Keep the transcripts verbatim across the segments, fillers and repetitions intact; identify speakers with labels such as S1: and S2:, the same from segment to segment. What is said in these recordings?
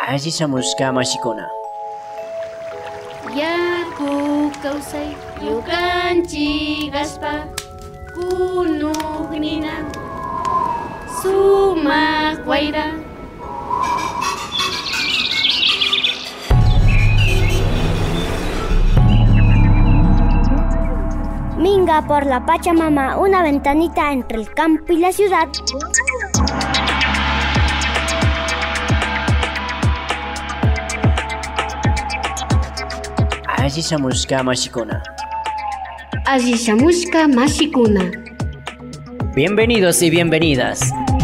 S1: Azizamuska mashikuna.
S2: Yaku kausay yukanchi gaspa kunugnina sumak wayra.
S3: Minga por la Pachamama, una ventanita entre el campo y la ciudad.
S1: Azizamuska mashikuna.
S2: Azizamuska mashikuna.
S1: Bienvenidos y bienvenidas.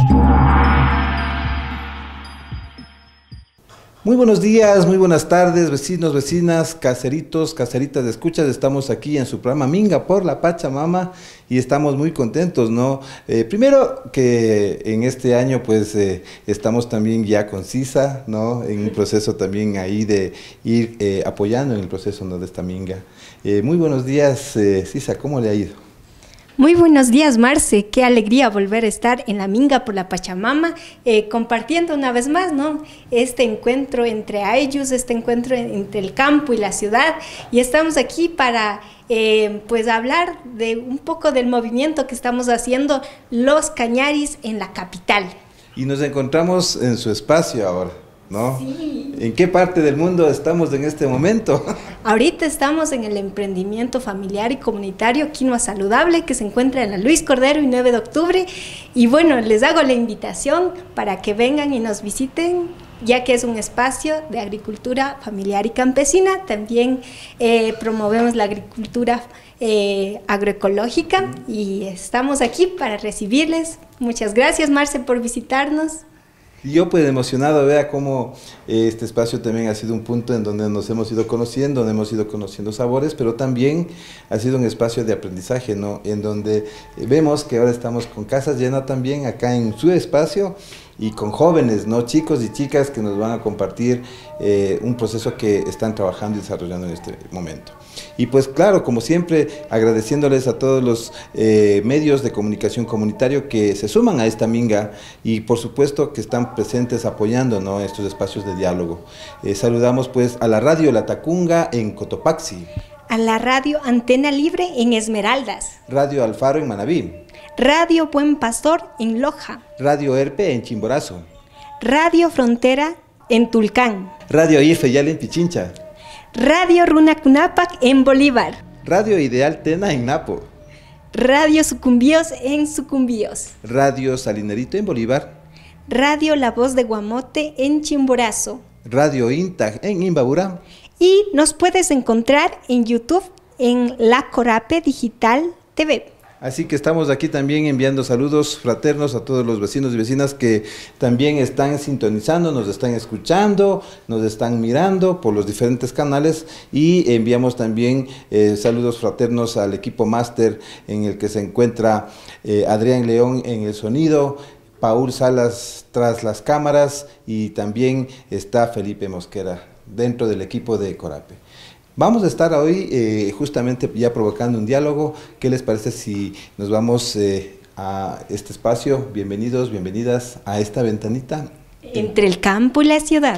S4: Muy buenos días, muy buenas tardes, vecinos, vecinas, caseritos, caseritas de escuchas. Estamos aquí en su programa Minga por la Pachamama y estamos muy contentos, ¿no? Eh, primero que en este año pues eh, estamos también ya con CISA, ¿no? En un proceso también ahí de ir eh, apoyando en el proceso, ¿no? De esta Minga. Eh, muy buenos días, eh, CISA, ¿cómo le ha ido?
S5: Muy buenos días, Marce. Qué alegría volver a estar en la Minga por la Pachamama, eh, compartiendo una vez más, ¿no? Este encuentro entre ellos, este encuentro entre el campo y la ciudad. Y estamos aquí para, eh, pues, hablar de un poco del movimiento que estamos haciendo los cañaris en la capital.
S4: Y nos encontramos en su espacio ahora, ¿no?
S5: Sí.
S4: ¿En qué parte del mundo estamos en este momento?
S5: Ahorita estamos en el emprendimiento familiar y comunitario Quinoa Saludable, que se encuentra en la Luis Cordero y nueve de octubre. Y bueno, les hago la invitación para que vengan y nos visiten, ya que es un espacio de agricultura familiar y campesina. También eh, promovemos la agricultura eh, agroecológica y estamos aquí para recibirles. Muchas gracias, Marce, por visitarnos.
S4: Y yo pues emocionado, vea cómo eh, este espacio también ha sido un punto en donde nos hemos ido conociendo, donde hemos ido conociendo sabores, pero también ha sido un espacio de aprendizaje, ¿no? En donde eh, vemos que ahora estamos con casas llenas también acá en su espacio y con jóvenes, ¿no? Chicos y chicas que nos van a compartir eh, un proceso que están trabajando y desarrollando en este momento. Y pues claro, como siempre, agradeciéndoles a todos los eh, medios de comunicación comunitario que se suman a esta Minga y por supuesto que están presentes apoyando, ¿no? Estos espacios de diálogo. Eh, saludamos pues a la radio La Tacunga en Cotopaxi.
S5: A la radio Antena Libre en Esmeraldas.
S4: Radio Alfaro en Manabí.
S5: Radio Buen Pastor en Loja.
S4: Radio Herpe en Chimborazo.
S5: Radio Frontera en Tulcán.
S4: Radio Ifeyal en Pichincha.
S5: Radio Runacunapac en Bolívar.
S4: Radio Ideal Tena en Napo.
S5: Radio Sucumbíos en Sucumbíos.
S4: Radio Salinerito en Bolívar.
S5: Radio La Voz de Guamote en Chimborazo.
S4: Radio Intag en Imbabura.
S5: Y nos puedes encontrar en YouTube en La Corape Digital T V.
S4: Así que estamos aquí también enviando saludos fraternos a todos los vecinos y vecinas que también están sintonizando, nos están escuchando, nos están mirando por los diferentes canales y enviamos también eh, saludos fraternos al equipo máster en el que se encuentra eh, Adrián León en el sonido, Paul Salas tras las cámaras y también está Felipe Mosquera dentro del equipo de Corape. Vamos a estar hoy eh, justamente ya provocando un diálogo. ¿Qué les parece si nos vamos eh, a este espacio? Bienvenidos, bienvenidas a esta ventanita.
S5: Entre el campo y la ciudad.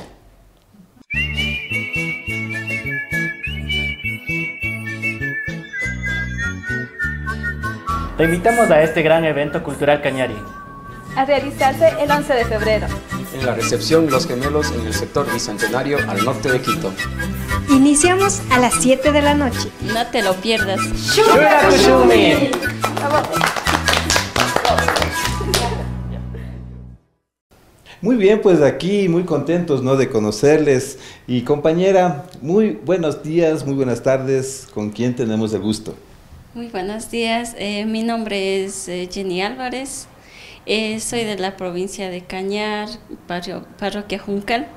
S6: Te invitamos a este gran evento cultural cañari,
S7: a realizarse el once de febrero.
S8: En la recepción Los Gemelos en el sector Bicentenario al norte de Quito.
S5: Iniciamos a las siete de la noche.
S2: No te lo pierdas.
S4: Muy bien, pues aquí muy contentos, ¿no? De conocerles. Y compañera, muy buenos días, muy buenas tardes. ¿Con quién tenemos el gusto?
S2: Muy buenos días. Eh, mi nombre es eh, Jenny Álvarez. Eh, soy de la provincia de Cañar, barrio, parroquia Juncal.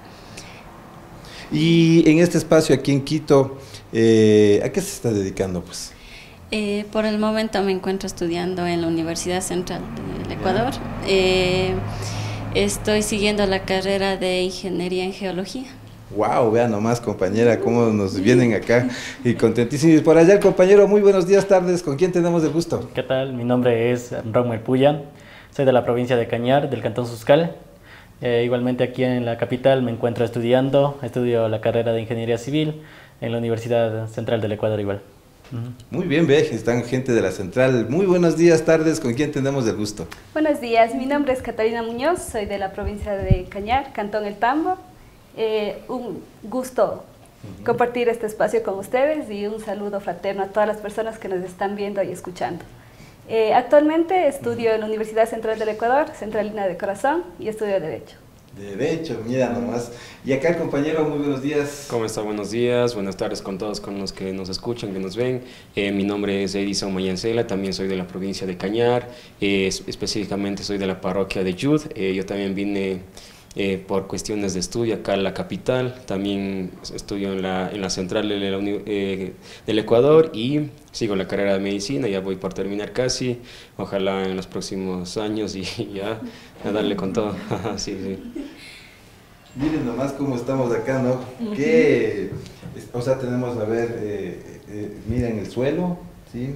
S4: Y en este espacio aquí en Quito, eh, ¿a qué se está dedicando, pues?
S2: Eh, por el momento me encuentro estudiando en la Universidad Central del Ecuador. Eh, estoy siguiendo la carrera de Ingeniería en Geología.
S4: Wow, vean nomás, compañera, cómo nos vienen acá y contentísimos. Por allá el compañero, muy buenos días, tardes, ¿con quién tenemos el gusto?
S6: ¿Qué tal? Mi nombre es Romuel Puya, soy de la provincia de Cañar, del cantón Suscal. Eh, igualmente aquí en la capital me encuentro estudiando, estudio la carrera de Ingeniería Civil en la Universidad Central del Ecuador igual.
S4: Muy bien, ve, están gente de la Central. Muy buenos días, tardes, ¿con quién tenemos el gusto?
S7: Buenos días, mi nombre es Catalina Muñoz, soy de la provincia de Cañar, Cantón El Tambo. Eh, un gusto uh-huh. compartir este espacio con ustedes y un saludo fraterno a todas las personas que nos están viendo y escuchando. Eh, actualmente estudio en la Universidad Central del Ecuador, Centralina de Corazón, y estudio Derecho.
S4: Derecho, mira nomás. Y acá el compañero, muy buenos días.
S8: ¿Cómo está? Buenos días, buenas tardes con todos con los que nos escuchan, que nos ven. Eh, mi nombre es Edison Mayancela, también soy de la provincia de Cañar, eh, específicamente soy de la parroquia de Yud. Eh, yo también vine eh, por cuestiones de estudio acá en la capital, también estudio en la, en la central de la, eh, del Ecuador y sigo la carrera de medicina, ya voy por terminar casi, ojalá en los próximos años y ya a darle con todo. Sí, sí.
S4: Miren nomás cómo estamos acá, ¿no? Que, o sea, tenemos, a ver, eh, eh, mira en el suelo, ¿sí?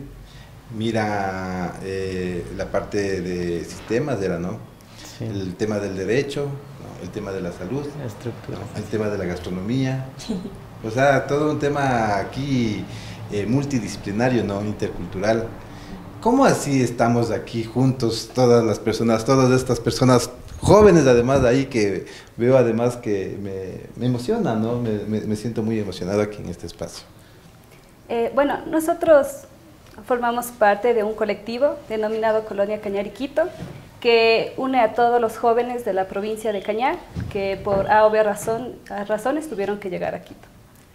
S4: Mira eh, la parte de sistemas, era, ¿no? Sí. El tema del derecho, ¿no? El tema de la salud, la estructura, ¿no? El tema de la gastronomía, o sea, todo un tema aquí eh, multidisciplinario, ¿no? Intercultural. ¿Cómo así estamos aquí juntos, todas las personas, todas estas personas jóvenes además ahí que veo además que me, me emociona, ¿no? Me, me, me siento muy emocionado aquí en este espacio.
S7: Eh, bueno, nosotros formamos parte de un colectivo denominado Colonia Cañar y Quito, que une a todos los jóvenes de la provincia de Cañar, que por A o B razón, razones tuvieron que llegar a Quito.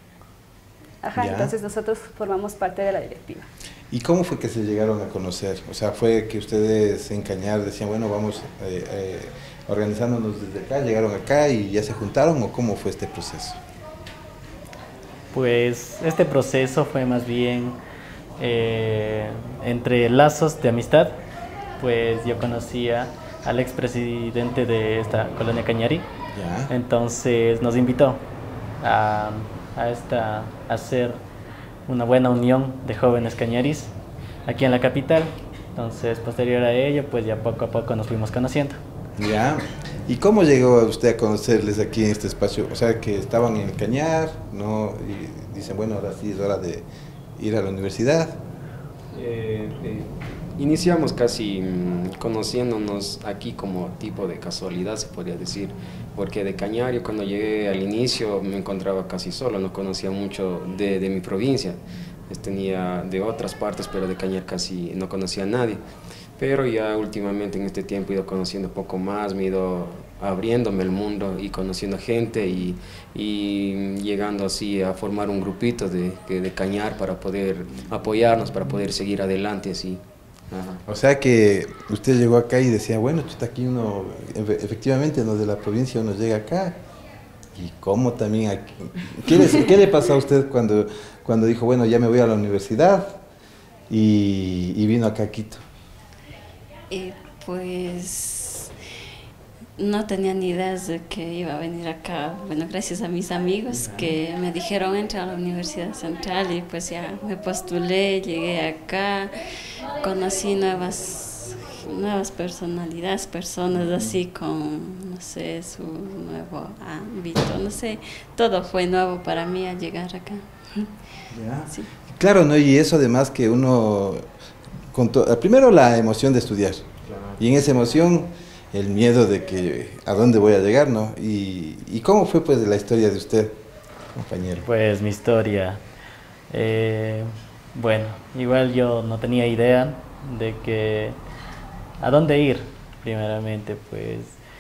S7: Ajá, ya. Entonces nosotros formamos parte de la directiva.
S4: ¿Y cómo fue que se llegaron a conocer? O sea, ¿fue que ustedes en Cañar decían, bueno, vamos eh, eh, organizándonos desde acá, llegaron acá y ya se juntaron, o cómo fue este proceso?
S6: Pues este proceso fue más bien eh, entre lazos de amistad. Pues yo conocía al expresidente de esta colonia Cañari, ya. Entonces nos invitó a, a, esta, a hacer una buena unión de jóvenes cañaris aquí en la capital. Entonces, posterior a ello, pues ya poco a poco nos fuimos conociendo.
S4: Ya. ¿Y cómo llegó usted a conocerles aquí en este espacio? O sea, que estaban en el Cañar, ¿no? Y dicen, bueno, ahora sí es hora de ir a la universidad.
S8: Eh, eh, iniciamos casi mmm, conociéndonos aquí como tipo de casualidad, se podría decir, porque de Cañar yo cuando llegué al inicio me encontraba casi solo, no conocía mucho de, de mi provincia, pues tenía de otras partes, pero de Cañar casi no conocía a nadie. Pero ya últimamente en este tiempo he ido conociendo un poco más, me he ido abriéndome el mundo y conociendo gente y, y llegando así a formar un grupito de, de Cañar para poder apoyarnos, para poder seguir adelante así. Ajá.
S4: O sea que usted llegó acá y decía, bueno, está aquí uno, efectivamente, no de la provincia uno llega acá. ¿Y cómo también aquí? ¿Qué le, qué le pasó a usted cuando, cuando dijo, bueno, ya me voy a la universidad y, y vino acá a Quito?
S2: Eh, pues no tenía ni idea de que iba a venir acá. Bueno, gracias a mis amigos que me dijeron entra a la Universidad Central y pues ya me postulé, llegué acá, conocí nuevas, nuevas personalidades, personas así con, no sé, su nuevo ámbito, no sé, todo fue nuevo para mí al llegar acá.
S4: Ya.
S2: Sí.
S4: Claro, ¿no? Y eso además que uno... Con primero la emoción de estudiar, claro. Y en esa emoción el miedo de que a dónde voy a llegar, ¿no? Y, y ¿cómo fue pues la historia de usted, compañero?
S6: Pues mi historia, eh, bueno, igual yo no tenía idea de que a dónde ir primeramente, pues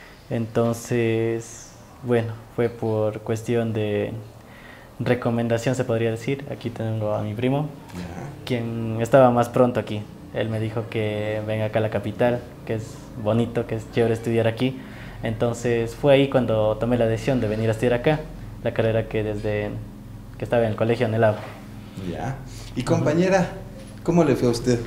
S6: entonces, bueno, fue por cuestión de recomendación se podría decir. Aquí tengo a mi primo, yeah. Quien estaba más pronto aquí. Él me dijo que venga acá a la capital, que es bonito, que es chévere estudiar aquí. Entonces fue ahí cuando tomé la decisión de venir a estudiar acá, la carrera que desde que estaba en el colegio anhelaba.
S4: Ya. Y compañera, ¿cómo le fue a usted?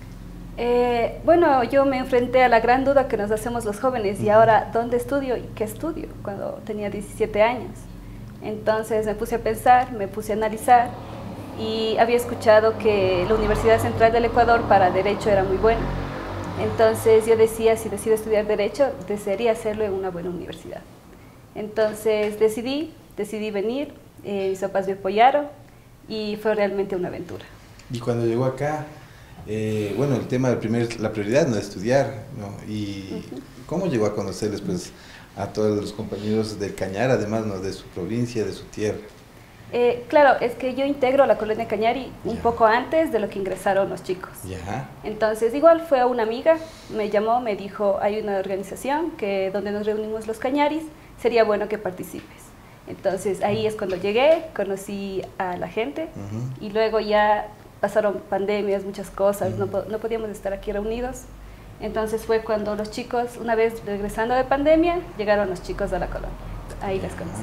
S7: Eh, bueno, yo me enfrenté a la gran duda que nos hacemos los jóvenes, y ahora, ¿dónde estudio y qué estudio? Cuando tenía diecisiete años. Entonces me puse a pensar, me puse a analizar, y había escuchado que la Universidad Central del Ecuador para Derecho era muy buena. Entonces yo decía, si decido estudiar Derecho, desearía hacerlo en una buena universidad. Entonces decidí, decidí venir, eh, mis papás me apoyaron y fue realmente una aventura.
S4: Y cuando llegó acá, eh, bueno, el tema del primer, la prioridad no es estudiar, ¿no? Y uh-huh. ¿Cómo llegó a conocerles pues a todos los compañeros del Cañar, además, ¿no?, de su provincia, de su tierra?
S7: Eh, claro, es que yo integro la colonia Cañari un ya. poco antes de lo que ingresaron los chicos.
S4: Ya.
S7: Entonces, igual fue a una amiga, me llamó, me dijo, hay una organización que donde nos reunimos los cañaris, sería bueno que participes. Entonces, ahí es cuando llegué, conocí a la gente uh-huh. y luego ya pasaron pandemias, muchas cosas, uh-huh. no, no podíamos estar aquí reunidos. Entonces fue cuando los chicos, una vez regresando de pandemia, llegaron los chicos a la colonia. Ahí les conocí.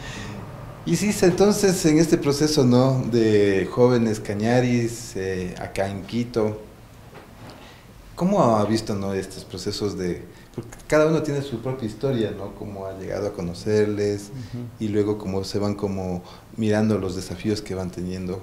S4: Y sí, entonces en este proceso, ¿no?, de jóvenes cañaris eh, acá en Quito, ¿cómo ha visto, ¿no?, estos procesos de...? Porque cada uno tiene su propia historia, ¿no?, cómo ha llegado a conocerles uh-huh. y luego cómo se van como mirando los desafíos que van teniendo.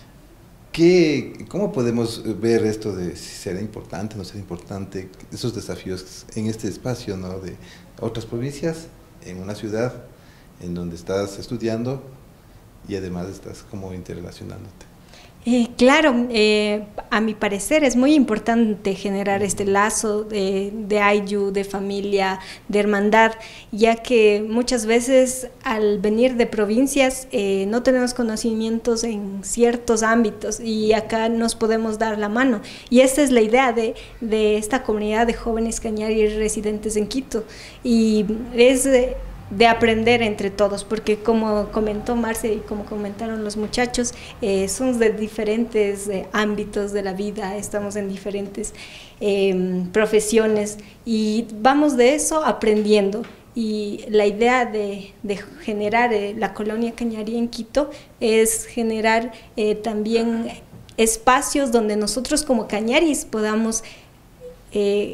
S4: ¿Qué, ¿Cómo podemos ver esto de si será importante o no será importante, esos desafíos en este espacio, ¿no?, de otras provincias, en una ciudad en donde estás estudiando y además estás como interrelacionándote?
S5: Eh, claro, eh, a mi parecer es muy importante generar este lazo de, de ayllu, de familia, de hermandad, ya que muchas veces al venir de provincias eh, no tenemos conocimientos en ciertos ámbitos y acá nos podemos dar la mano. Y esta es la idea de, de esta comunidad de jóvenes cañaris residentes en Quito. Y es... Eh, de aprender entre todos, porque como comentó Marce y como comentaron los muchachos, eh, somos de diferentes eh, ámbitos de la vida, estamos en diferentes eh, profesiones y vamos de eso aprendiendo. Y la idea de, de generar eh, la colonia Cañari en Quito es generar eh, también espacios donde nosotros como cañaris podamos eh,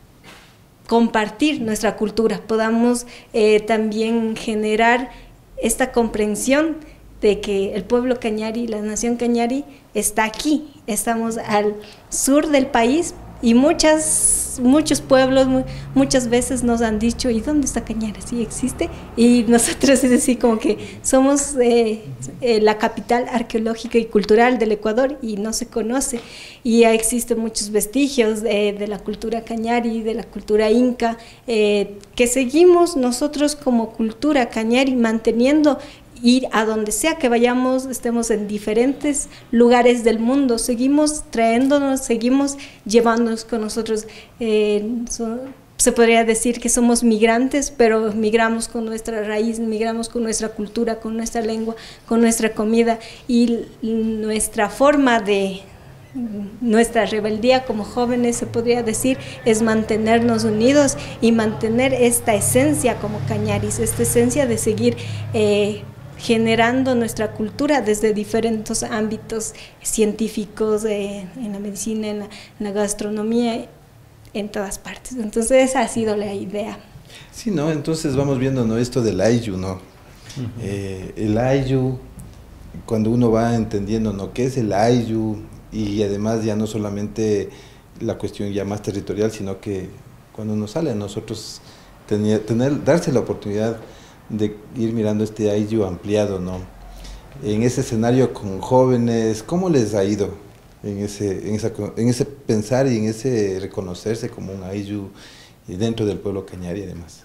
S5: compartir nuestra cultura, podamos eh, también generar esta comprensión de que el pueblo cañari, la nación cañari está aquí, estamos al sur del país y muchas, muchos pueblos muy, muchas veces nos han dicho, ¿y dónde está Cañari? ¿Sí existe? Y nosotros es decir, como que somos eh, eh, la capital arqueológica y cultural del Ecuador y no se conoce, y ya existen muchos vestigios de, de la cultura cañari, de la cultura inca, eh, que seguimos nosotros como cultura cañari manteniendo. Ir a donde sea que vayamos, estemos en diferentes lugares del mundo, seguimos trayéndonos, seguimos llevándonos con nosotros. Eh, so, se podría decir que somos migrantes, pero migramos con nuestra raíz, migramos con nuestra cultura, con nuestra lengua, con nuestra comida, y nuestra forma de, nuestra rebeldía como jóvenes, se podría decir, es mantenernos unidos y mantener esta esencia como cañaris, esta esencia de seguir eh, generando nuestra cultura desde diferentes ámbitos científicos, eh, en la medicina, en la, en la gastronomía, en todas partes. Entonces esa ha sido la idea.
S4: Sí, ¿no? Entonces vamos viendo, ¿no?, esto del ayllu, ¿no? Uh-huh. eh, el ayllu, cuando uno va entendiendo, ¿no?, qué es el ayllu, y además ya no solamente la cuestión ya más territorial, sino que cuando uno sale a nosotros tener, tener, darse la oportunidad de ir mirando este ayllu ampliado, ¿no? En ese escenario con jóvenes, ¿cómo les ha ido en ese, en esa, en ese pensar y en ese reconocerse como un ayllu dentro del pueblo cañari además?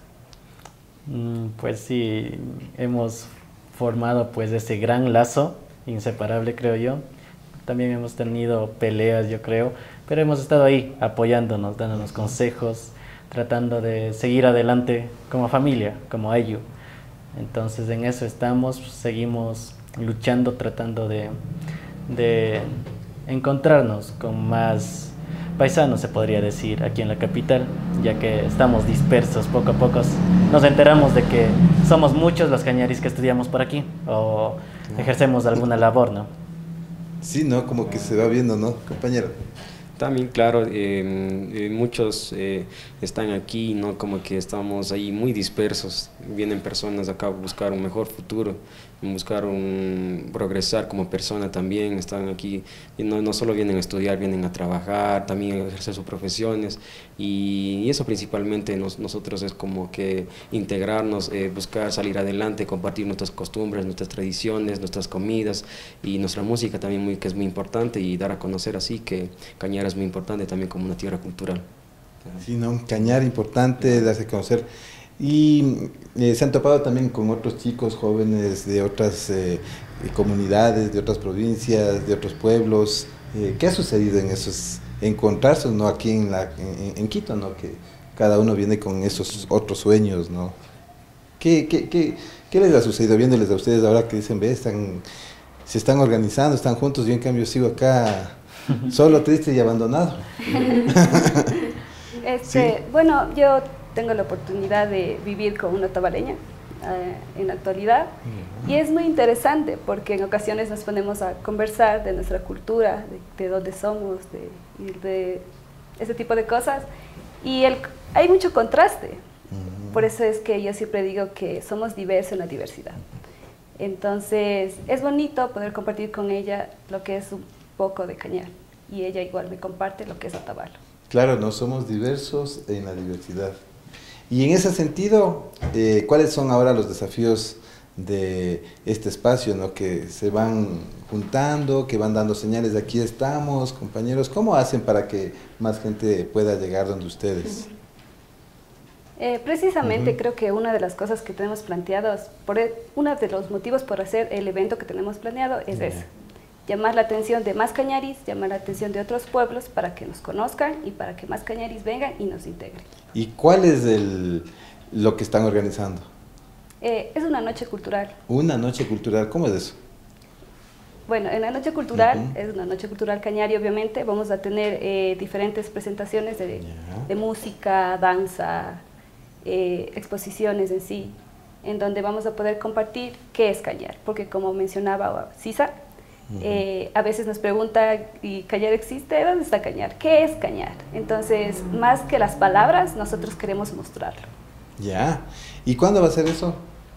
S6: Mm, pues sí, hemos formado pues ese gran lazo inseparable, creo yo. También hemos tenido peleas, yo creo, pero hemos estado ahí apoyándonos, dándonos consejos, tratando de seguir adelante como familia, como ayllu. Entonces en eso estamos, seguimos luchando, tratando de, de encontrarnos con más paisanos, se podría decir, aquí en la capital, ya que estamos dispersos poco a poco. Nos enteramos de que somos muchos los cañaris que estudiamos por aquí o ejercemos alguna labor, ¿no?
S4: Sí, ¿no? Como que se va viendo, ¿no, compañero?
S8: También, claro, eh, eh, muchos eh, están aquí, ¿no? Como que estamos ahí muy dispersos, vienen personas acá a buscar un mejor futuro, en buscar un, progresar como persona también, están aquí, y no, no solo vienen a estudiar, vienen a trabajar, también a ejercer sus profesiones, y, y eso principalmente nos, nosotros es como que integrarnos, eh, buscar salir adelante, compartir nuestras costumbres, nuestras tradiciones, nuestras comidas y nuestra música también, muy, que es muy importante, y dar a conocer así que Cañar es muy importante también como una tierra cultural.
S4: Sí, ¿no? Cañar, importante, darse a conocer. Y eh, se han topado también con otros chicos jóvenes de otras eh, comunidades, de otras provincias, de otros pueblos. Eh, ¿Qué ha sucedido en esos encontrarse, ¿no? Aquí en, la, en, en Quito, ¿no? Que cada uno viene con esos otros sueños, ¿no? ¿Qué, qué, qué, qué les ha sucedido viéndoles a ustedes ahora que dicen, ve, están, se están organizando, están juntos, yo en cambio sigo acá solo, triste y abandonado?
S7: Este,
S4: ¿Sí?
S7: Bueno, yo tengo la oportunidad de vivir con una tabareña eh, en la actualidad, uh-huh. y es muy interesante porque en ocasiones nos ponemos a conversar de nuestra cultura, de, de dónde somos, de, de ese tipo de cosas, y el, hay mucho contraste. Uh-huh. Por eso es que yo siempre digo que somos diversos en la diversidad. Entonces es bonito poder compartir con ella lo que es un poco de Cañar, y ella igual me comparte lo que es Otavalo.
S4: Claro, no somos diversos en la diversidad. Y en ese sentido, eh, ¿cuáles son ahora los desafíos de este espacio, ¿no? Que se van juntando, que van dando señales de aquí estamos, compañeros? ¿Cómo hacen para que más gente pueda llegar donde ustedes?
S7: Eh, precisamente
S4: Uh-huh.
S7: creo que una de las cosas que tenemos planteados, por el, uno de los motivos por hacer el evento que tenemos planeado es
S4: Uh-huh.
S7: ese. Llamar la atención de más cañaris, llamar la atención de otros pueblos para que nos conozcan y para que más cañaris vengan y nos integren.
S4: ¿Y cuál es el, lo que están organizando?
S7: Eh, es una noche cultural.
S4: Una noche cultural, ¿cómo es eso?
S7: Bueno, en la noche cultural,
S4: Uh-huh.
S7: es una noche cultural cañari obviamente, vamos a tener eh, diferentes presentaciones de,
S4: Yeah.
S7: de música, danza, eh, exposiciones en sí, en donde vamos a poder compartir qué es Cañar, porque como mencionaba Sisa,
S4: Uh-huh.
S7: eh, a veces nos pregunta, ¿y Cañar existe? ¿Dónde está Cañar? ¿Qué es Cañar? Entonces, más que las palabras, nosotros queremos mostrarlo.
S4: Ya. ¿Y cuándo va a ser eso?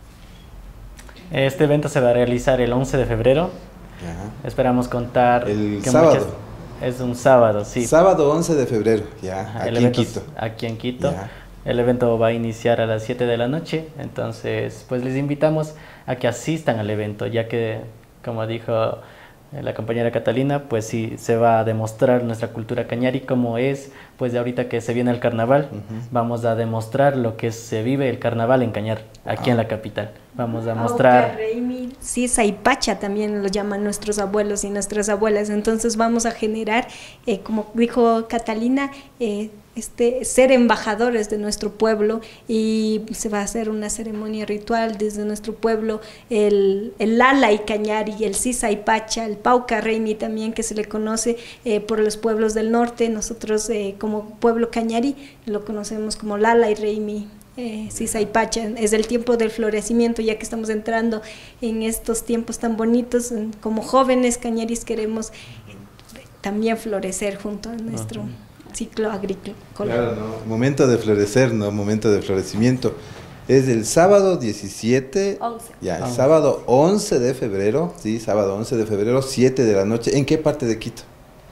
S6: Este evento se va a realizar el once de febrero.
S4: Ya.
S6: Esperamos contar...
S4: El
S6: que
S4: sábado.
S6: muchas- es un sábado, sí.
S4: Sábado once de febrero, ya,
S6: Ajá,
S4: aquí
S6: el
S4: en
S6: evento
S4: Quito.
S6: es Aquí en Quito.
S4: Ya.
S6: El evento va a iniciar a las siete de la noche, entonces pues les invitamos a que asistan al evento, ya que, como dijo eh, la compañera Catalina, pues sí, se va a demostrar nuestra cultura cañari como es, pues de ahorita que se viene el carnaval,
S4: Ujú.
S6: vamos a demostrar lo que se vive el carnaval en Cañar, aquí
S4: Ah.
S6: en la capital. Vamos a
S5: Auca,
S6: mostrar...
S5: Reimi, Sisa y Pacha también lo llaman nuestros abuelos y nuestras abuelas. Entonces vamos a generar, eh, como dijo Catalina, eh, este, ser embajadores de nuestro pueblo, y se va a hacer una ceremonia ritual desde nuestro pueblo, el, el Lala y Cañari, el Sisa y Pacha, el Pauca Reimi también, que se le conoce eh, por los pueblos del norte. Nosotros eh, como pueblo cañari lo conocemos como Lala y Reimi. Eh, Sisa y Pacha, es el tiempo del florecimiento, ya que estamos entrando en estos tiempos tan bonitos. Como jóvenes cañaris queremos también florecer junto a nuestro uh-huh. ciclo agrícola.
S4: Claro, ¿no? Momento de florecer, ¿no? Momento de florecimiento. Es el sábado diecisiete,
S7: once.
S4: Ya, el
S6: once.
S4: sábado once de febrero, sí, sábado once de febrero, siete de la noche. ¿En qué parte de Quito?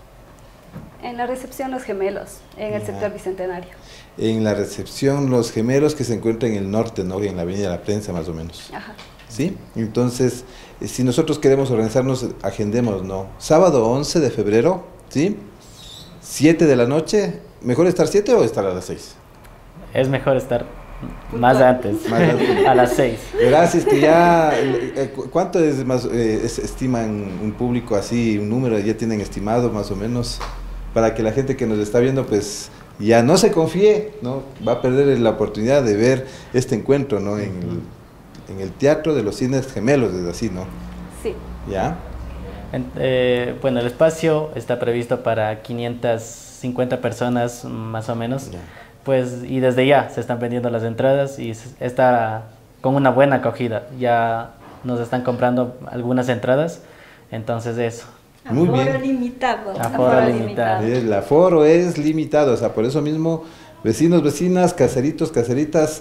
S7: En la recepción Los Gemelos, en el
S4: Ya.
S7: sector bicentenario.
S4: En la recepción Los Gemelos, que se encuentra en el norte, ¿no? En la avenida La Prensa, más o menos.
S7: Ajá.
S4: ¿Sí? Entonces, eh, si nosotros queremos organizarnos, agendemos, ¿no? Sábado once de febrero, ¿sí? siete de la noche. ¿Mejor estar siete o estar a las seis?
S6: Es mejor estar más antes,
S4: Más antes.
S6: a las seis.
S4: Gracias, que ya, eh, cu- ¿cuánto es más, eh, es- estiman un público así, un número, ya tienen estimado más o menos, para que la gente que nos está viendo, pues, ya no se confíe, ¿no? Va a perder la oportunidad de ver este encuentro, ¿no? En el, en el Teatro de los Cines Gemelos, es así, ¿no?
S7: Sí.
S4: ¿Ya?
S6: En- eh, bueno, el espacio está previsto para quinientas cincuenta personas más o menos,
S4: Ya.
S6: pues, y desde ya se están vendiendo las entradas y s- está con una buena acogida. Ya nos están comprando algunas entradas, entonces eso.
S4: Muy
S5: Aforo
S4: bien.
S5: limitado.
S6: Aforo
S7: Aforo
S6: limitado.
S7: limitado.
S4: El aforo es limitado, o sea, por eso mismo, vecinos, vecinas, caseritos, caseritas,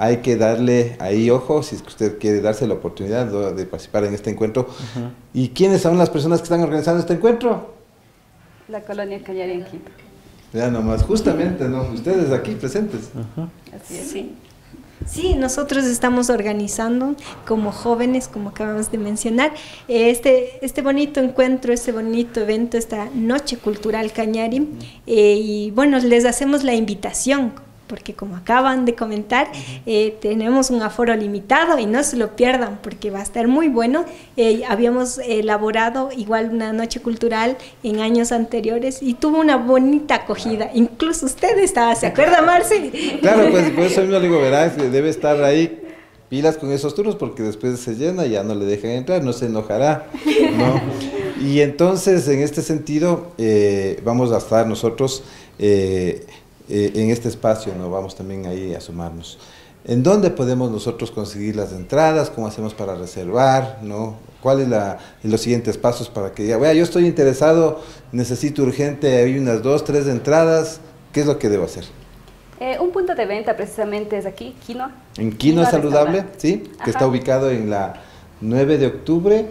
S4: hay que darle ahí ojo, si es que usted quiere darse la oportunidad de, de participar en este encuentro. Uh-huh. ¿Y quiénes son las personas que están organizando este encuentro?
S7: La colonia Cañari en Quito.
S4: Ya nomás, justamente, ¿no? Ustedes aquí presentes.
S7: Uh-huh. Así es.
S5: Sí. Sí, nosotros estamos organizando como jóvenes, como acabamos de mencionar, este, este bonito encuentro, este bonito evento, esta Noche Cultural Cañari, eh, y bueno, les hacemos la invitación, porque como acaban de comentar, eh, tenemos un aforo limitado y no se lo pierdan porque va a estar muy bueno. Eh, habíamos elaborado igual una noche cultural en años anteriores y tuvo una bonita acogida, incluso usted estaba, ¿se acuerda, Marce?
S4: Claro, pues por eso mismo le digo, verás, debe estar ahí pilas con esos turnos porque después se llena y ya no le dejan entrar, no se enojará, ¿no? Y entonces, en este sentido, eh, vamos a estar nosotros eh, eh, en este espacio, ¿no? Vamos también ahí a sumarnos. ¿En dónde podemos nosotros conseguir las entradas? ¿Cómo hacemos para reservar? ¿No? ¿Cuáles son los siguientes pasos para que diga, vea, yo estoy interesado, necesito urgente, hay unas dos, tres entradas, ¿qué es lo que debo hacer?
S7: Eh, un punto de venta precisamente es aquí, Quinoa.
S4: En Quinoa Saludable, ¿sí? Que Ajá. Está ubicado en la nueve de octubre